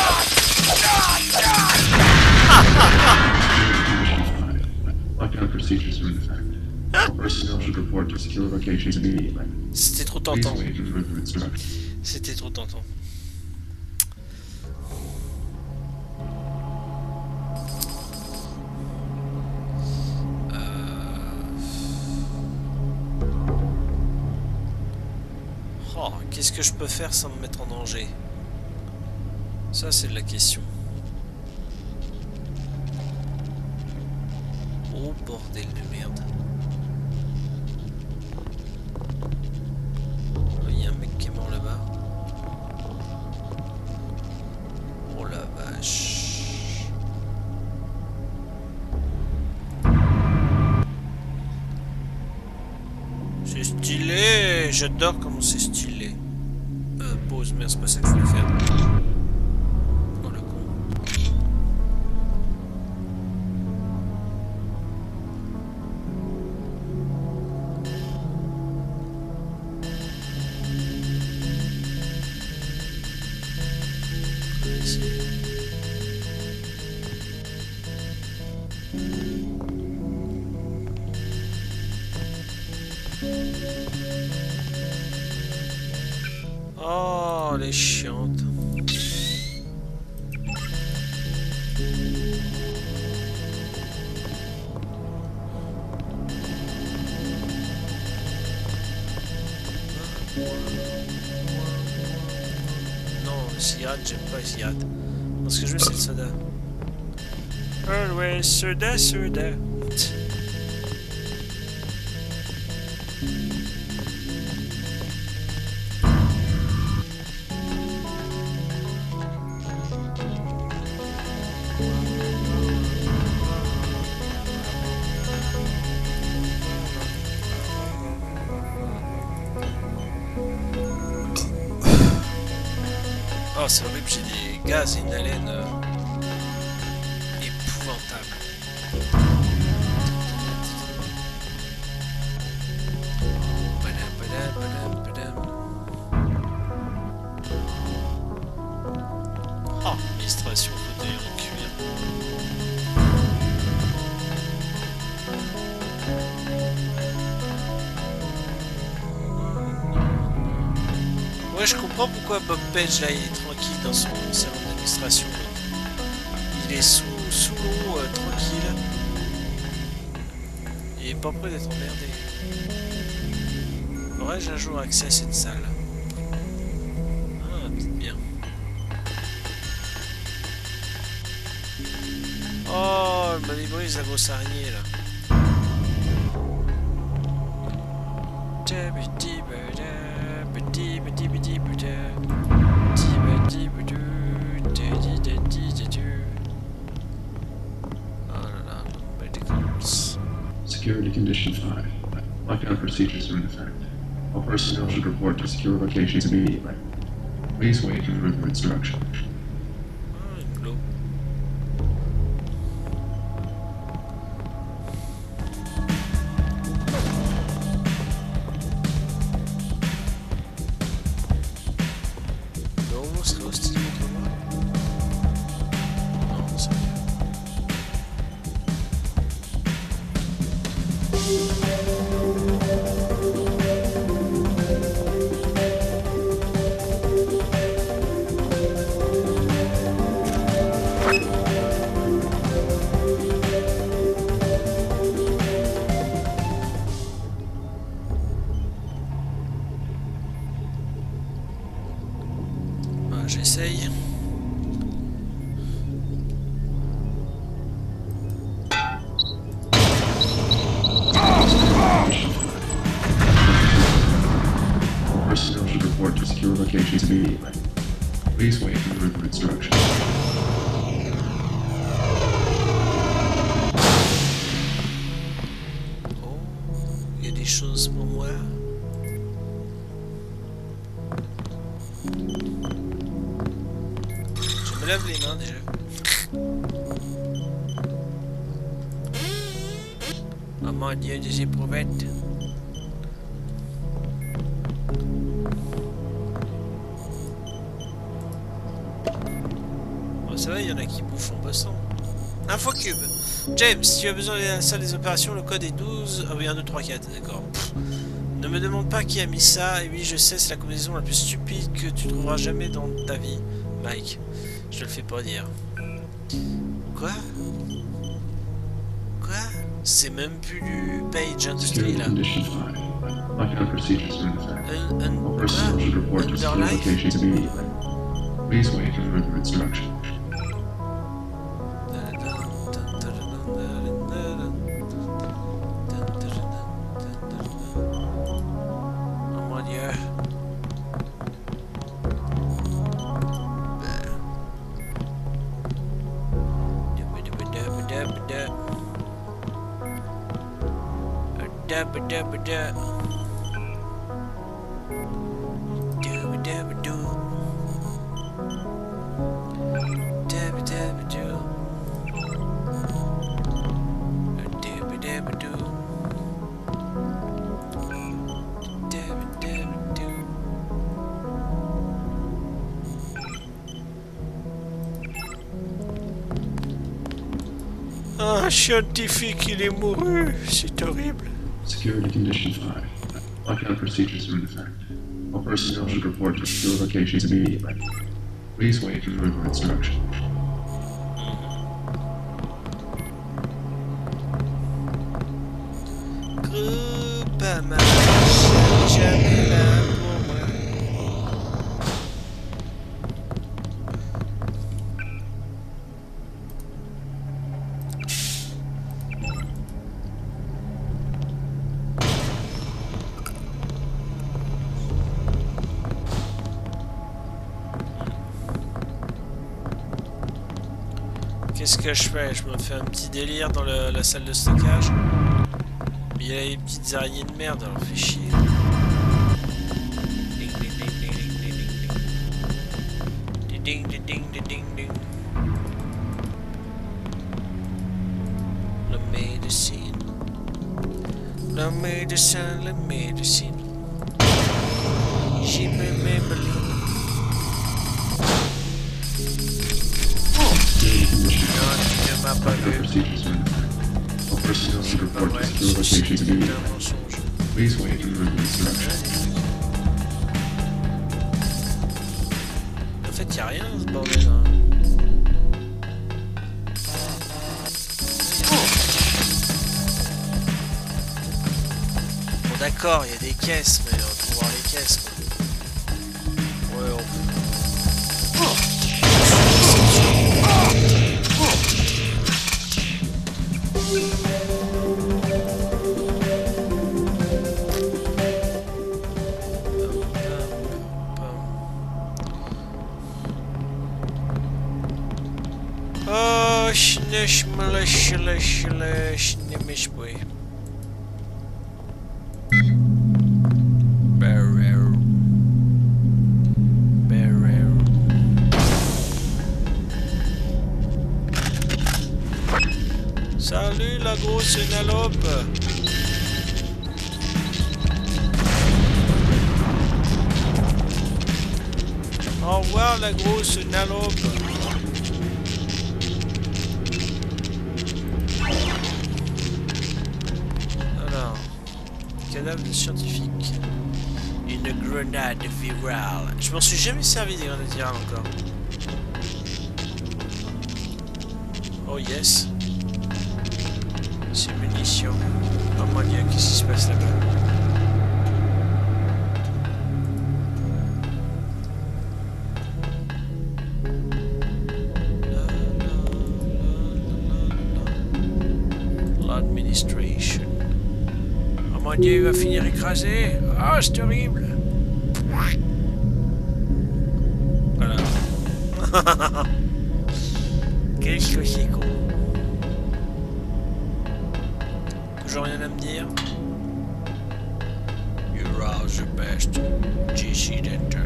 Lockdown procedures are in effect. All personnel should report to secure locations immediately. C'était trop Please tentant. wait for further instructions. C'était trop tentant. Oh, qu'est-ce que je peux faire sans me mettre en danger? Ça, c'est la question. Oh, bordel de merde. Il y a un mec qui est mort là-bas. Oh la vache. C'est stylé. J'adore comment c'est stylé. Pause, merde, c'est pas ça que je voulais faire. Oh le con. Ici. Oh, elle est chiante. Non, le cigarette, j'aime pas les cigarettes. Parce que je veux, c'est le soda. Always soda, soda. Oh, c'est horrible, j'ai des gaz et une haleine épouvantable. Badam, badam, badam, badam. Oh, illustration fauteuil en cuir. Ouais, je comprends pourquoi Bob Page là il est tranquille dans son salon d'administration. Il est sous l'eau tranquille. Il est pas prêt d'être emmerdé. Aurais-je un jour accès à cette salle? Ah, peut-être bien. Oh, elle m'a débrise la grosse araignée là. Security Condition 5. Lockdown procedures are in effect. All personnel should report to secure locations immediately. Please wait for further instruction. J'essaye. Personnel should report to secure locations immediately. Please wait for further instruction. Oh, il y a des choses pour moi. Je me lave les mains déjà. Oh mon Dieu, des éprouvettes. Ça va, il y en a qui bouffent en passant. Infocube. James, si tu as besoin de la salle des opérations, le code est 12. Ah oui, 1, 2, 3, 4, d'accord. Ne me demande pas qui a mis ça. Et oui, je sais, c'est la combinaison la plus stupide que tu trouveras jamais dans ta vie, Mike. Je te le fais pas dire. Quoi? Quoi? C'est même plus du Page Industries là. Lockdown procedures are in effect. All Quoi? personnel should report to secure Underlife? locations immediately. Please wait for further instruction. Oh mon Dieu. Un scientifique, il est mouru, c'est horrible. Security Condition 5. Lockdown procedures are in effect. All personnel should report to secure locations immediately. Please wait for further instruction. Groupe à marche, jamais là pour moi. Qu'est-ce que je fais? Je me fais un petit délire dans la salle de stockage. Mais il y a les petites araignées de merde, alors fait chier. Ding ding ding ding ding ding ding ding ding ding ding ding. La médecine. La médecine, la médecine. J'y mets mes balines. Pas Lockdown vu. procedures are in effect. All personnel should report Ouais, to secure c'est locations un immediately. mensonge. Please wait for further instruction. En fait, y a rien dans ce bordel. Hein. D'accord, il y a des caisses, mais on peut voir les caisses. Quoi. Ouais, on peut. Oh, salut la grosse nalope. Au revoir la grosse nalope. Alors, cadavre de scientifique. Une grenade virale. Je m'en suis jamais servi des grenades virales encore. Oh yes. C'est munitions. Oh mon dieu, qu'est-ce qui se passe là-bas? L'administration. Oh mon dieu, il va finir écrasé. Ah, oh, c'est horrible. Voilà. Qu'est-ce que c'est con. Toujours rien à me dire. You are the best. JC Denton.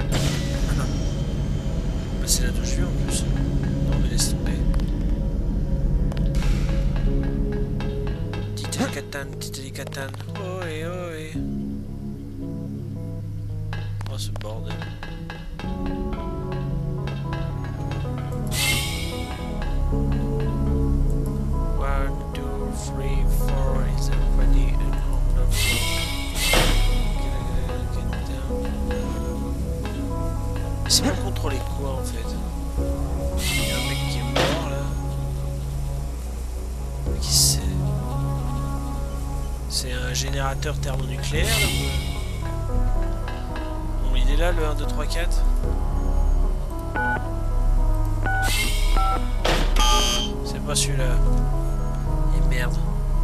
Bah c'est la touche vue en plus. Non mais laisse tomber. Titali Catan. Ohé ohé. Oh ce bordel. C'est pour contrôler quoi en fait? Il y a un mec qui est mort là. Qui c'est? C'est un générateur thermonucléaire là. Bon, il est là le 1, 2, 3, 4. C'est pas celui-là. Et merde.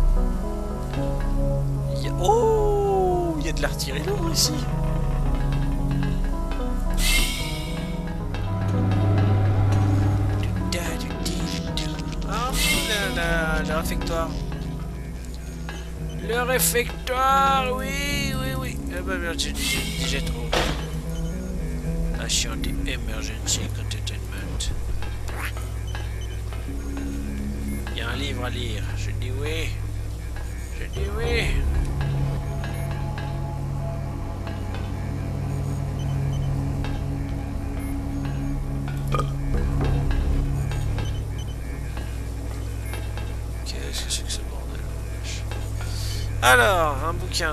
Oh, il y a de l'artillerie lourde ici. Le réfectoire. Le réfectoire, oui, oui, oui. Ah bah merde, j'ai déjà trop. Assurance Emergency Entertainment. Il y a un livre à lire. Je dis oui. Je dis oui. Qu'est-ce que c'est que ce bordel? Alors, un bouquin.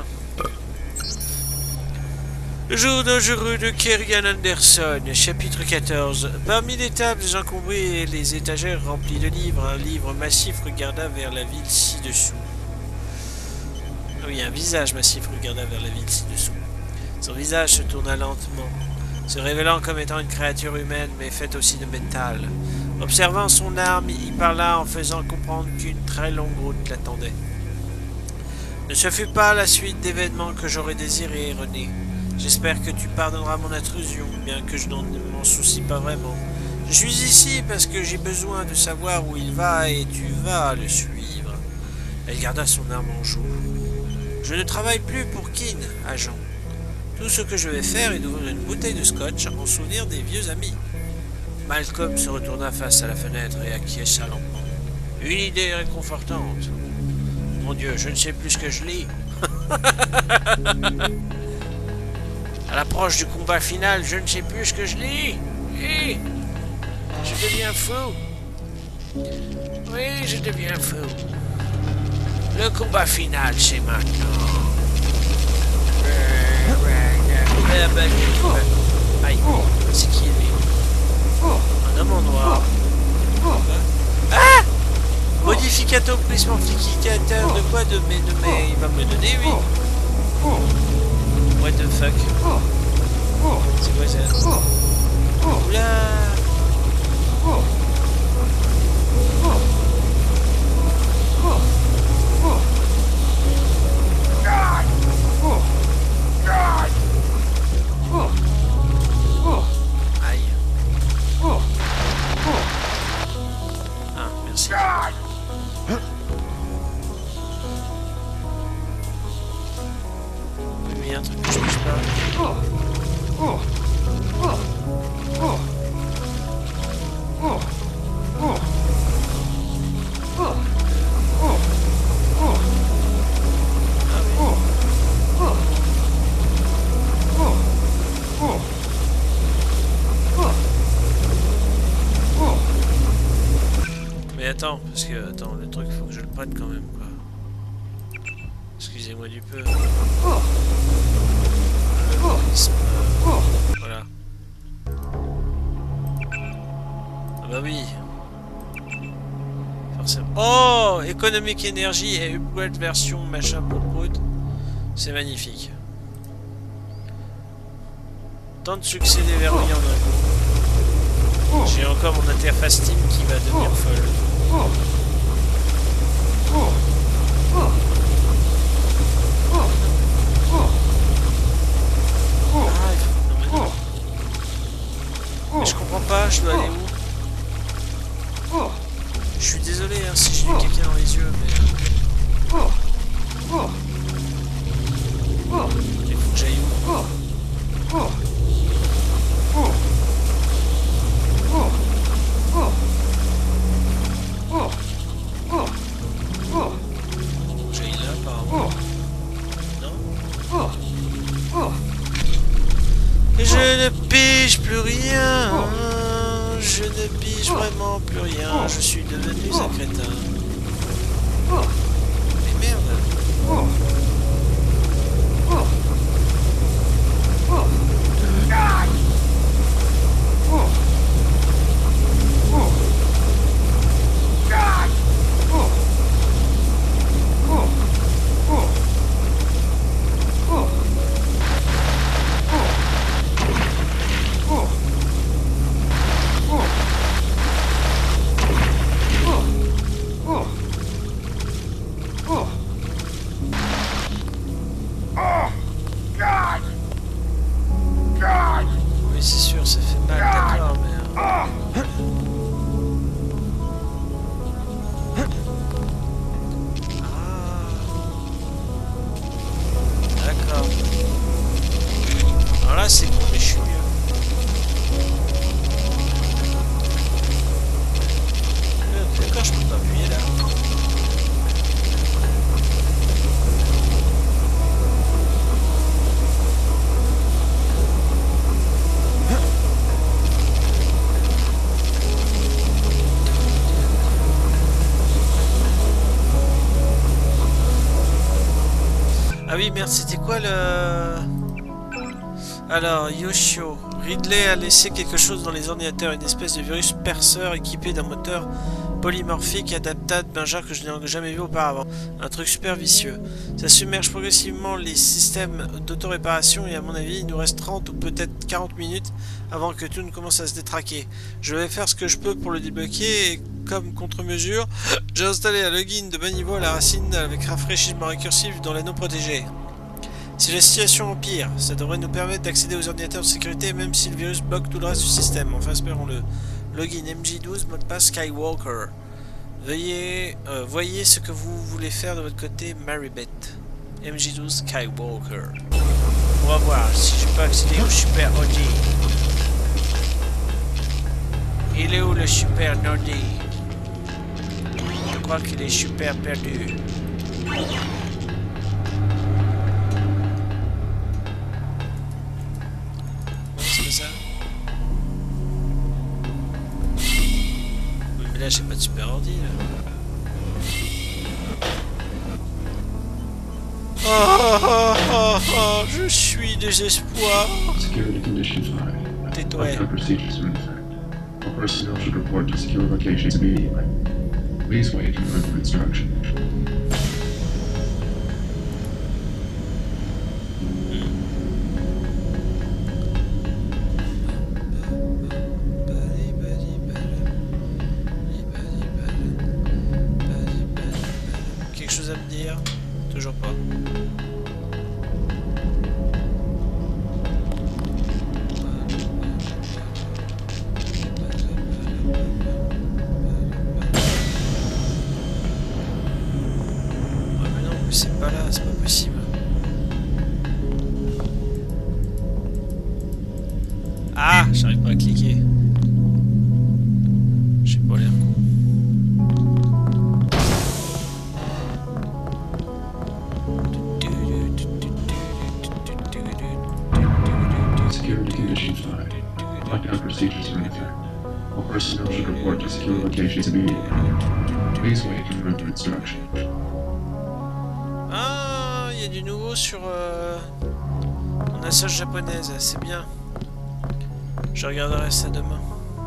Le jour dangereux de Kerrigan Anderson, chapitre 14. Parmi les tables encombrées et les étagères remplies de livres, un livre massif regarda vers la ville ci-dessous. Oui, un visage massif regarda vers la ville ci-dessous. Son visage se tourna lentement, se révélant comme étant une créature humaine, mais faite aussi de métal. Observant son arme, il parla en faisant comprendre qu'une très longue route l'attendait. Ne ce fut pas la suite d'événements que j'aurais désiré, René. J'espère que tu pardonneras mon intrusion, bien que je n'en m'en soucie pas vraiment. Je suis ici parce que j'ai besoin de savoir où il va et tu vas le suivre. Elle garda son arme en joue. Je ne travaille plus pour Keane, agent. Tout ce que je vais faire est d'ouvrir une bouteille de scotch en souvenir des vieux amis. Malcolm se retourna face à la fenêtre et acquiesça lentement. Une idée réconfortante. Mon Dieu, je ne sais plus ce que je lis. À l'approche du combat final, je ne sais plus ce que je lis. Et je deviens fou. Oui, je deviens fou. Le combat final, c'est maintenant. Aïe, c'est qui lui? Un homme en noir. Ah! Modificateur, placement, modificateur de quoi? De mais il va me donner, oui. What the fuck? C'est quoi ça? Oula! Aïe. Ah, merci. Mais il y a un truc que je touche pas. Mais attends, parce que le truc faut que je le prenne quand même quoi. Excusez-moi du peu. Voilà. Ah bah oui. Forcément. Oh, économique énergie et upgrade version machin pout. C'est magnifique. Tant de succès déverrouillants d'un coup. J'ai encore mon interface Steam qui va devenir folle. Mais je comprends pas, je dois aller où? Je suis désolé hein, si j'ai eu quelqu'un dans les yeux, mais... Il faut que j'aille où? J'aille là apparemment. Non? Je ne pige plus rien. Je ne pige vraiment plus rien. Je suis devenu un crétin. Mais merde. Oui, c'est sûr, ça fait mal, d'accord, mais... D'accord. Alors là, c'est bon, mais je suis mieux. D'accord, je peux pas appuyer là. Ah oui, merde, c'était quoi le... Alors, Yoshio. Ridley a laissé quelque chose dans les ordinateurs, une espèce de virus perceur équipé d'un moteur polymorphique adaptable d'un genre que je n'ai jamais vu auparavant. Un truc super vicieux. Ça submerge progressivement les systèmes d'autoréparation et à mon avis, il nous reste 30 ou peut-être 40 minutes avant que tout ne commence à se détraquer. Je vais faire ce que je peux pour le débloquer et comme contre-mesure, j'ai installé un login de bas niveau à la racine avec rafraîchissement récursif dans l'anneau protégé. Si la situation empire, ça devrait nous permettre d'accéder aux ordinateurs de sécurité même si le virus bloque tout le reste du système. Enfin, espérons-le. Login MJ12, mot de passe Skywalker. Voyez ce que vous voulez faire de votre côté, Maribeth. MJ12 Skywalker. On va voir si je peux accéder au Super OG. Il est où le Super Nordi? Je crois qu'il est super perdu. C'est ça? Oui, mais là j'ai pas de super ordi là. Oh, je suis désespoir. Security Condition 5. Tais-toi. Lockdown procedures are in effect. All personnel should report to secure locations immediately. Please wait for further instruction. Toujours pas. Ah mais non, mais c'est pas là, c'est pas possible. Ah, j'arrive pas à cliquer. J'ai pas l'air con. Security Condition 5. Lockdown procedures are in effect. All personnel should report to secure locations immediately. Please wait for further instruction. Ah, il y a du nouveau sur mon assaut japonaise, c'est bien. Je regarderai ça demain.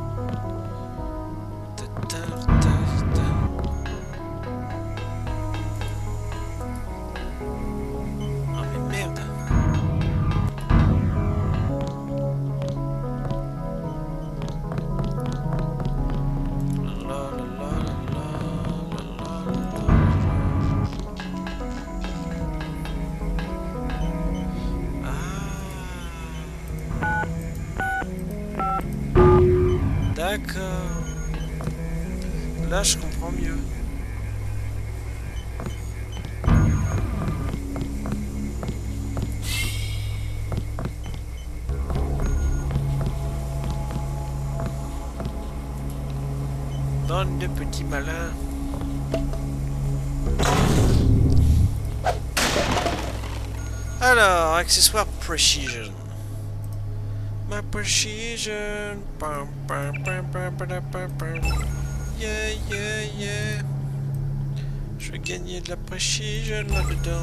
Ah mais merde. D'accord. Là, je comprends mieux. Bande de petits malins. Alors, accessoire Precision. Ma precision. Pam, pam, pam, pam, pam, pam, pam. Yeah, yeah, yeah. Je vais gagner de la precision là-dedans.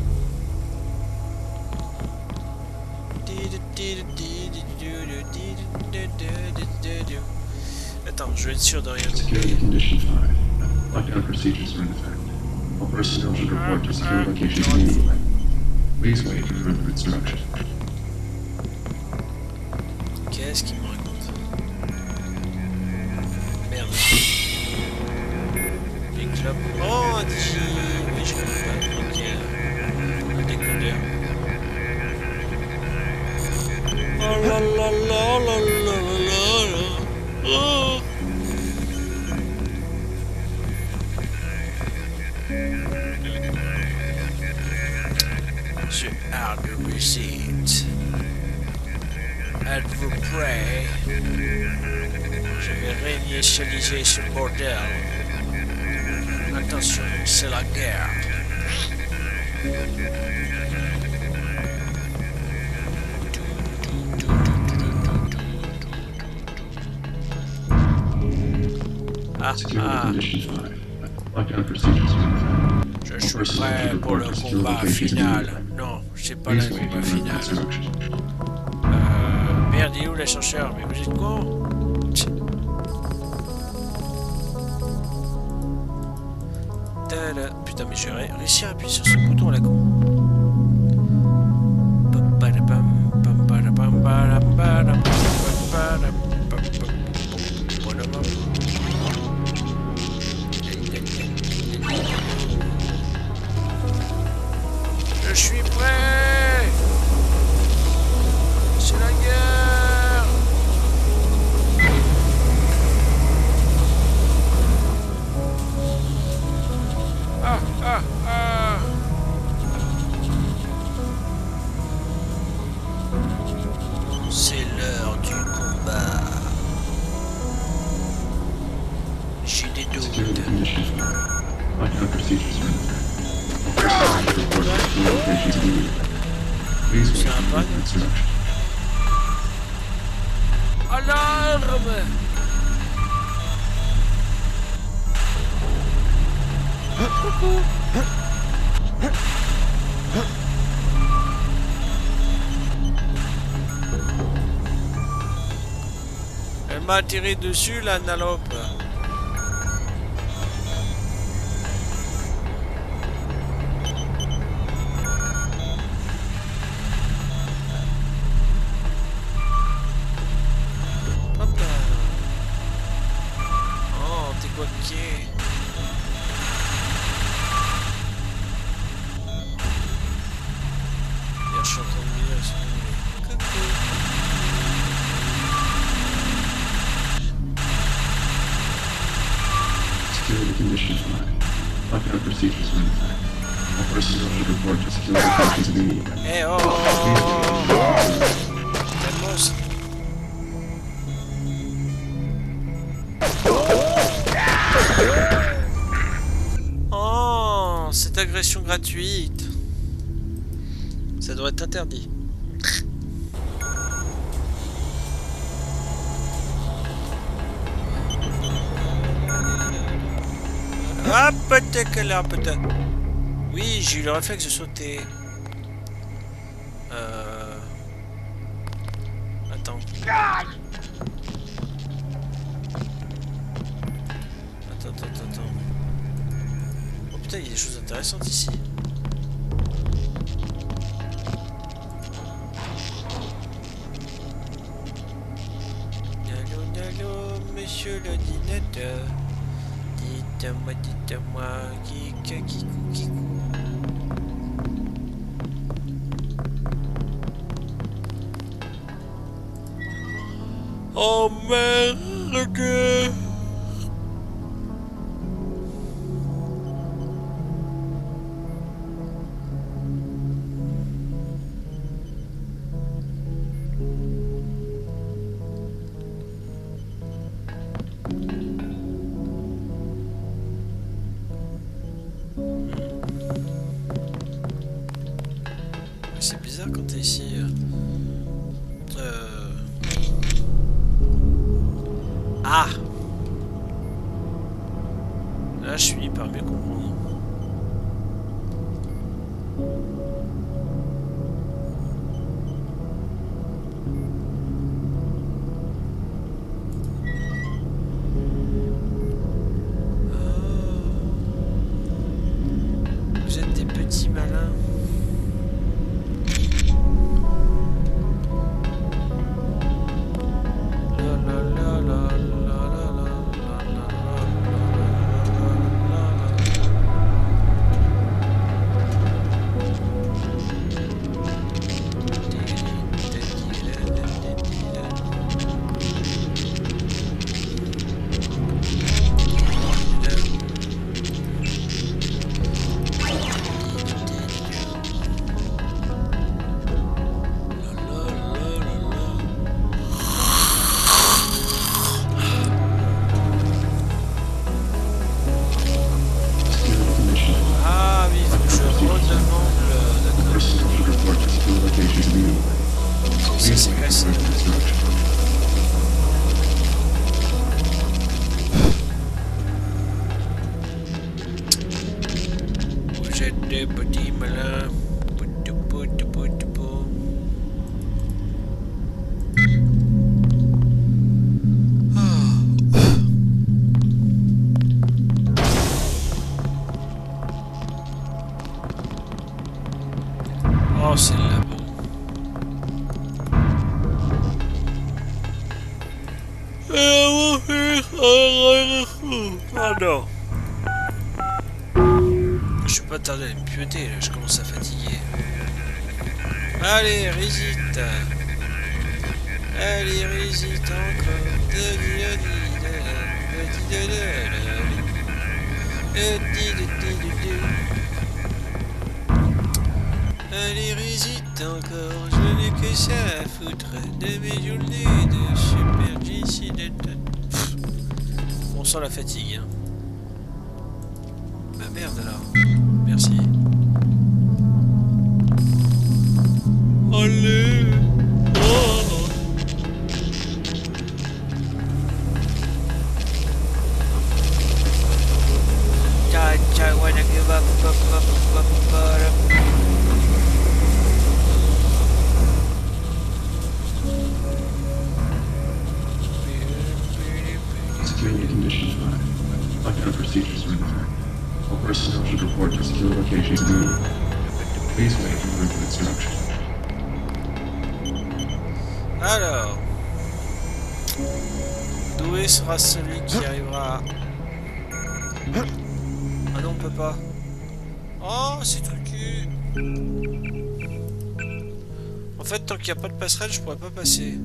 Attends, je vais être sûr de rien. Security Condition 5. Lockdown procedures are in effect. All personnel should report to secure locations immediately. Please wait for further instruction. Qu'est-ce qu'il me raconte? Merde. Les clopes. Oh, un digi. Oui, je connais pas. Ok. Un décodeur. Oh la la la la la la la. Oh. Je hard receipt. Êtes-vous prêt? Je vais réinitialiser ce bordel. Attention, c'est la guerre. Ah, Security ah, Condition 5. Lockdown procedures are in effect. je suis prêt pour le combat final. Non, c'est pas le Please wait combat for further final. instruction. Merde, il est où l'ascenseur? Mais vous êtes con? Tada. Putain, mais j'ai réussi à appuyer sur ce bouton là, con. Je suis prêt. C'est la guerre. Ah, ah, ah. C'est l'heure du combat. J'ai des doutes. Security Condition 5. Lockdown procedures are in effect. All personnel should report to secure locations immediately. Please wait for further instruction. Alarme! Elle m'a tiré dessus, la nalope. Hop là. Oh, t'es coquet. should report to secure location to be. Eh oh! Calmos. Oh, cette agression gratuite. Ça doit être interdit. Ah, peut-être qu'elle a peut-être. Oui, j'ai eu le réflexe de sauter. Attends. Attends. Oh putain, il y a des choses intéressantes ici. Allô, monsieur l'ordinateur. Dites-moi, kikou. Oh merde! C'est bizarre quand t'es ici. Ah! Là, je finis par mieux comprendre. Vous êtes des petits malins. Des petits malins. Oh, c'est le labo. Ah non. Je vais pas tarder à me pioter, là, je commence à fatiguer. Allez, résiste. Allez, résiste encore. Allez, résiste encore. Je n'ai que ça à foutre de mes journées de super GC. On sent la fatigue, hein. Bah merde alors. Merci. Allez. Oh. I wanna give up. Security conditions 5. Lockdown procedures are in effect. All personnel should report to secure locations immediately. Please wait for further instruction. Alors, doué sera celui qui arrivera. Ah non, on peut pas. Oh, c'est truqué. En fait, tant qu'il n'y a pas de passerelle, je pourrais pas passer.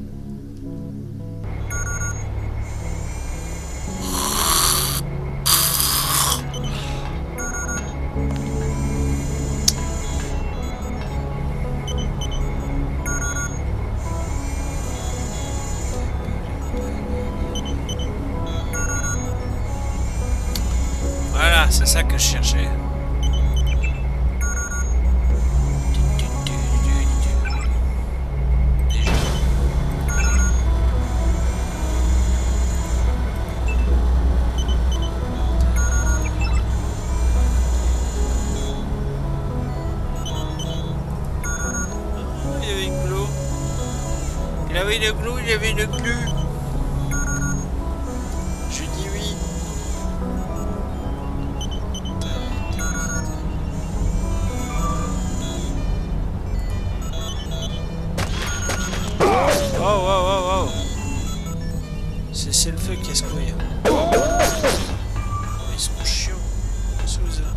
Il avait une glue, il avait une glue. Je dis oui. Oh, oh, oh, oh. C'est le feu qui casse-couille. Ils sont chiants. Qu'est-ce que vous avez?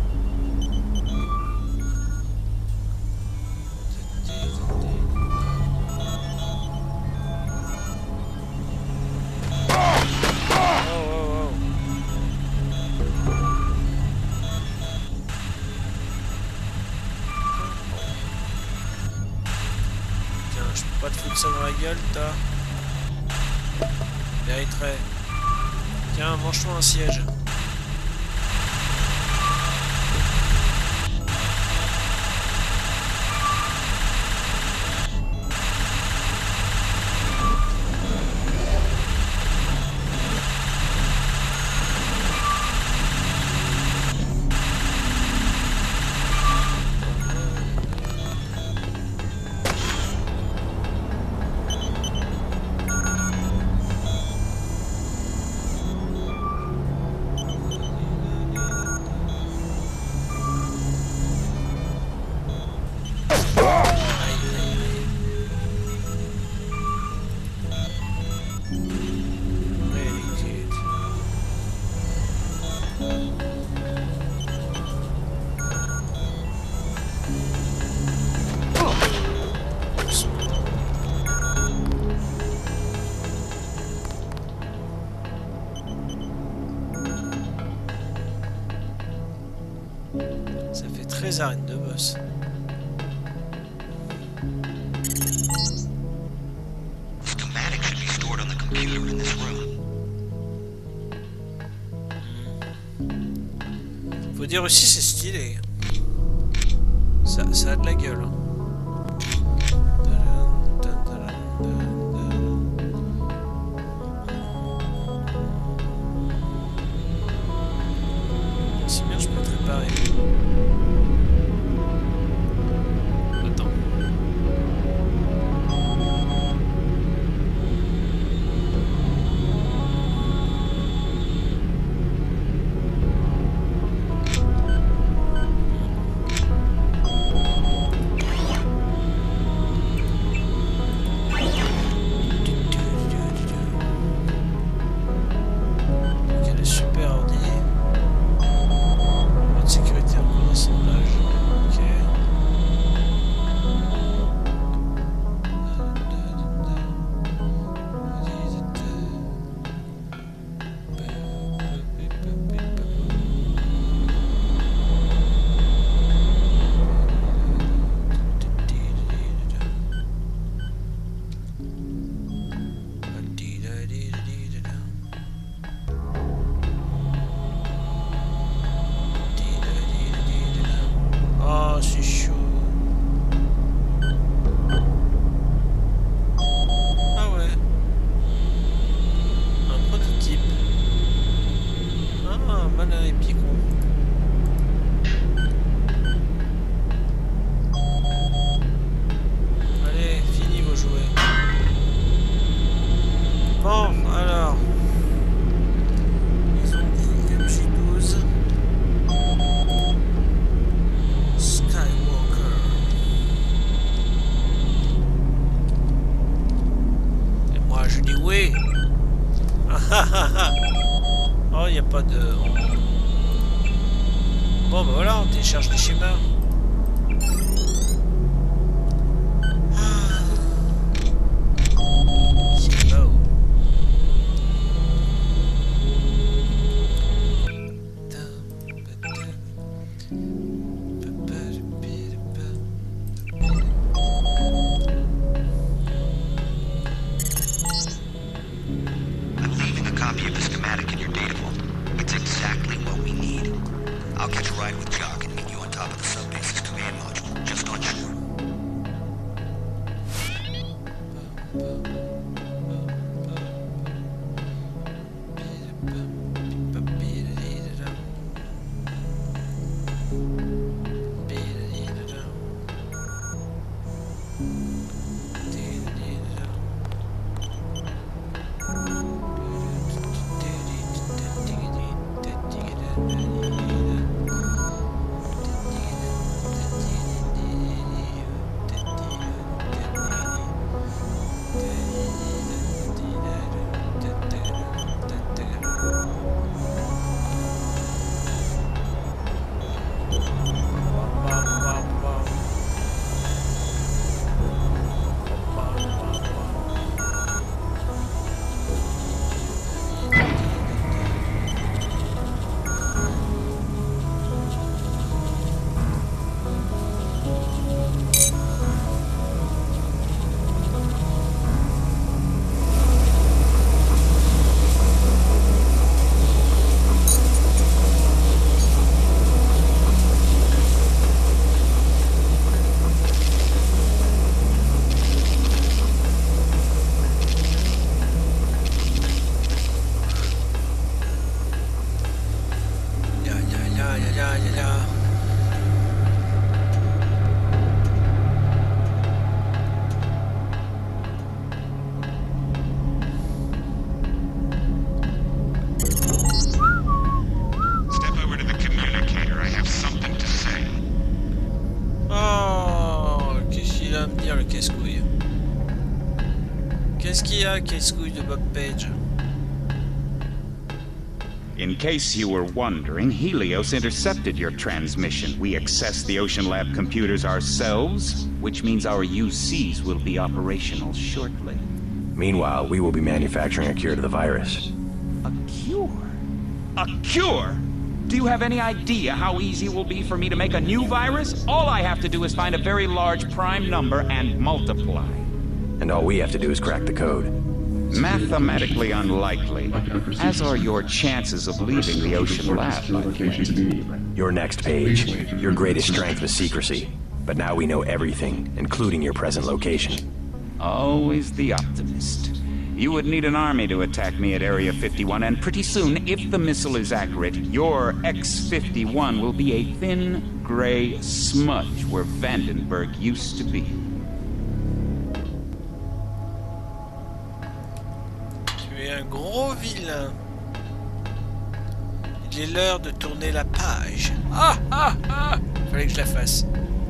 Pas de foutre ça dans la gueule, t'as. Mériterait. Tiens, mange-toi un siège. Ça fait 13 arènes de boss. Schematic should be stored on the computer in this room. Faut dire aussi c'est stylé. Ça a de la gueule. Si bien je peux te réparer. Attends. Quel est super ordi. Mode sécurité en cours d'assemblage. Ok. Oh, c'est chaud. Ah ouais. Un prototype. Ah, malin et picon. Allez, fini vos jouets. Bon, alors. Ils ont dit MJ12. Skywalker. Et moi je dis oui. Oh, il n'y a pas de... Bon, bah voilà, on télécharge les schémas. C'est beau. I'm leaving a copy of the schematic in your data vault. It's exactly what we need. I'll catch a ride with Jock and meet you on top of the sub. dire le casse-couille? Qu'est-ce qu'il y a, casse-couille de Bob Page? In case you were wondering, Helios intercepted your transmission. We accessed the Ocean Lab computers ourselves, which means our UCs will be operational shortly. Meanwhile, we will be manufacturing a cure to the virus. A cure? A cure? Do you have any idea how easy it will be for me to make a new virus? All I have to do is find a very large prime number and multiply. And all we have to do is crack the code. Mathematically unlikely, as are your chances of leaving the Ocean Lab. Your next page. Your greatest strength was secrecy. But now we know everything, including your present location. Always the optimist. You would need an army to attack me at Area 51, and pretty soon, if the missile is accurate, your X-51 will be a thin, gray smudge where Vandenberg used to be. Tu es un gros vilain. Il est l'heure de tourner la page. Ah ah ah! Fallait que je la fasse.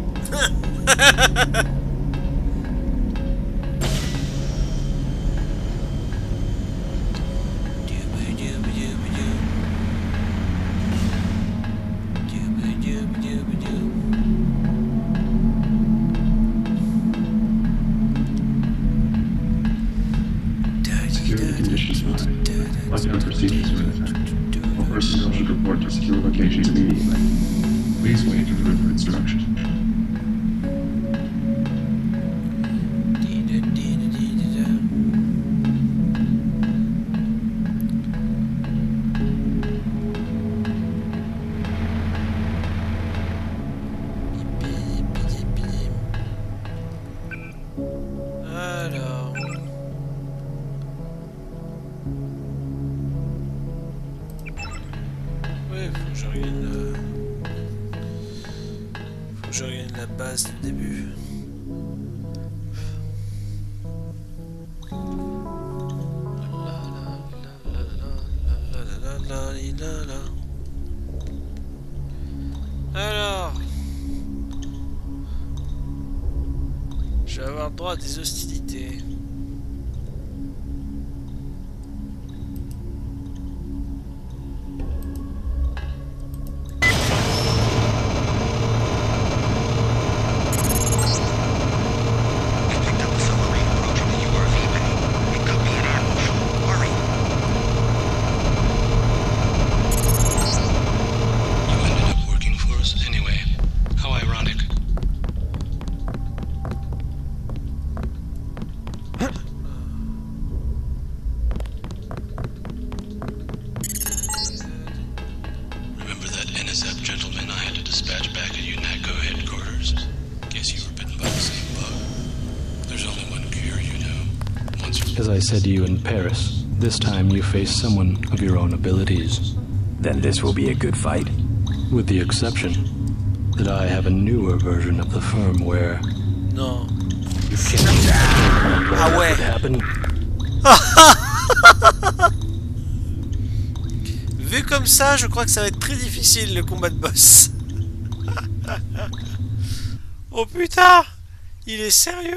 Security conditions fine. Lockdown procedures are in effect. All personnel should report to secure locations immediately. Please wait for further instructions. Alors... Ouais, faut que je regarde faut que je regarde la base du début. Alors... Je vais avoir droit à des hostilités. As I said to you in Paris, this time you face someone of your own abilities. Then this will be a good fight. With the exception that I have a newer version of the firmware. Non. You can't imagine Ah what ouais. would happen. Vu comme ça, je crois que ça va être très difficile le combat de boss. Oh putain! Il est sérieux?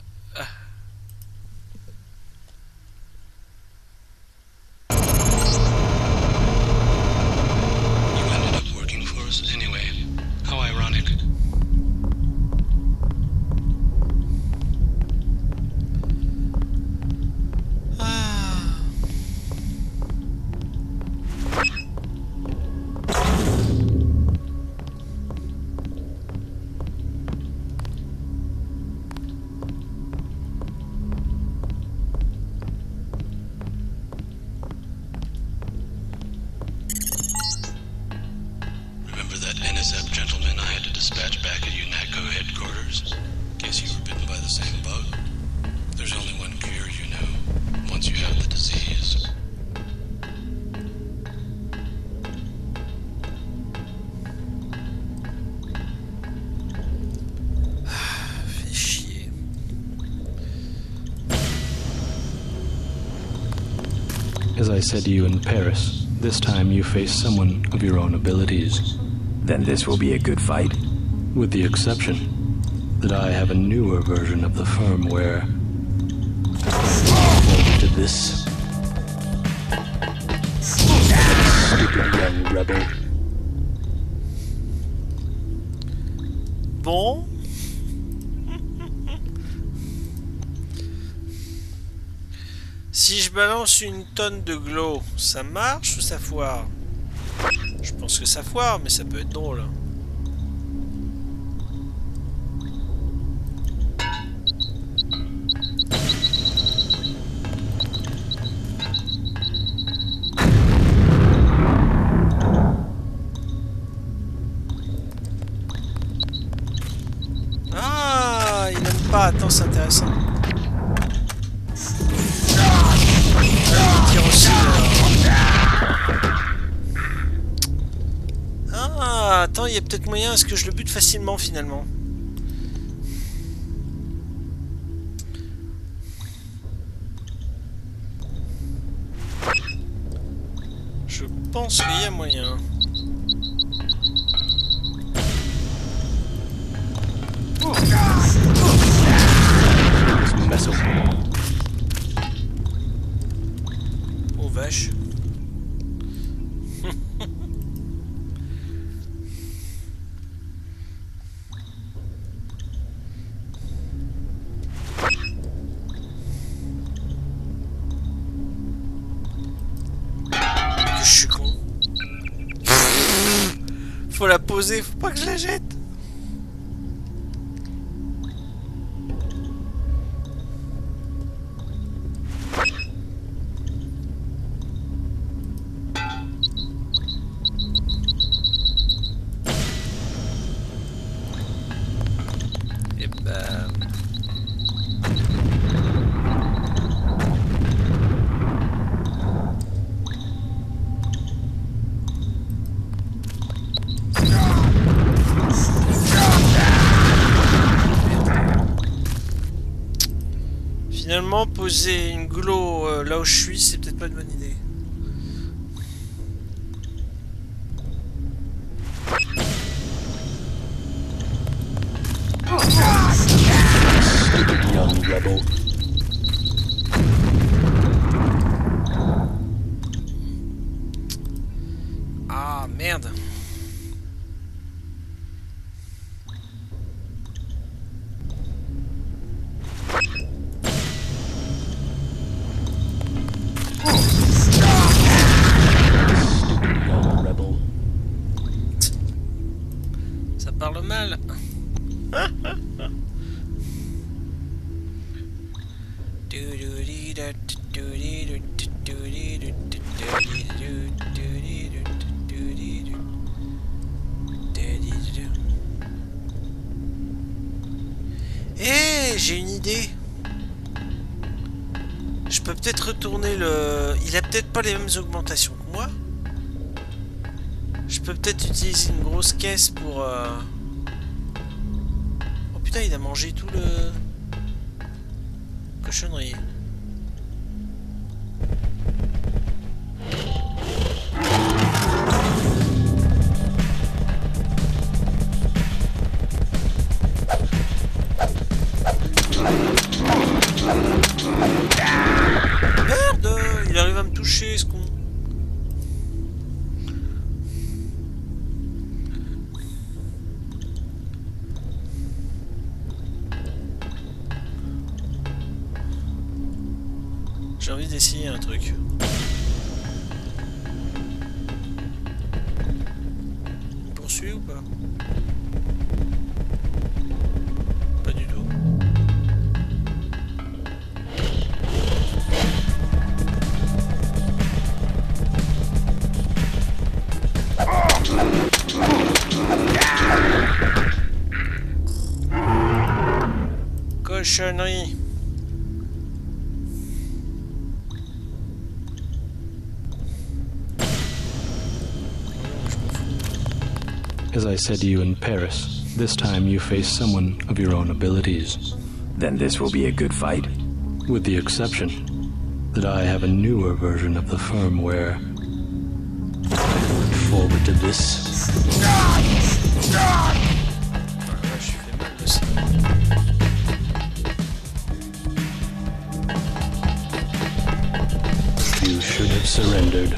NSF gentleman I had to dispatch back at UNATCO headquarters. Guess you were bitten by the same bug. There's only one cure, you know, once you have the disease. Fais chier. As I said to you in Paris, this time you face someone of your own abilities. Then this will be a good fight. With the exception that I have a newer version of the firmware. Forward to this. Stupid young rebel. Bon. Si je balance une tonne de glow, ça marche ou ça foire? Je pense que ça foire, mais ça peut être drôle. Ah, il n'aime pas. Attends, c'est intéressant. Ah, attends, il y a peut-être moyen à ce que je le bute facilement finalement. Je pense qu'il y a moyen. Oh vache. Je suis con. Faut la poser, faut pas que je la jette. Et ben... Finalement, poser une glow là où je suis, c'est peut-être pas une bonne idée. Stupid young rebel. Ah merde. Ça parle mal. Eh, j'ai une idée. Je peux peut-être retourner le... Il a peut-être pas les mêmes augmentations que moi. Je peux peut-être utiliser une grosse caisse pour... Oh putain, il a mangé tout le... cochonnerie. Merde, il arrive à me toucher, ce con. J'ai envie d'essayer un truc. Il me poursuit ou pas? Pas du tout. Cochonnerie. As I said to you in Paris, this time you face someone of your own abilities. Then this will be a good fight. With the exception that I have a newer version of the firmware. Forward to this. Ah, je fais mal de ça. surrendered.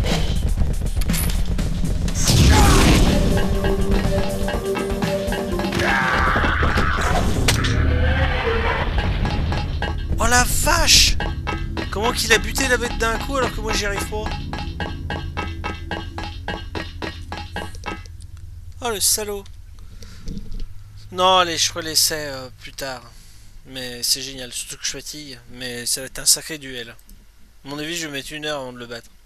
Oh la vache! Comment qu'il a buté la bête d'un coup alors que moi j'y arrive pas? Oh le salaud! Non, allez, je ferai l'essai plus tard. Mais c'est génial, surtout que je fatigue. Mais ça va être un sacré duel. À mon avis, je vais mettre 1 heure avant de le battre.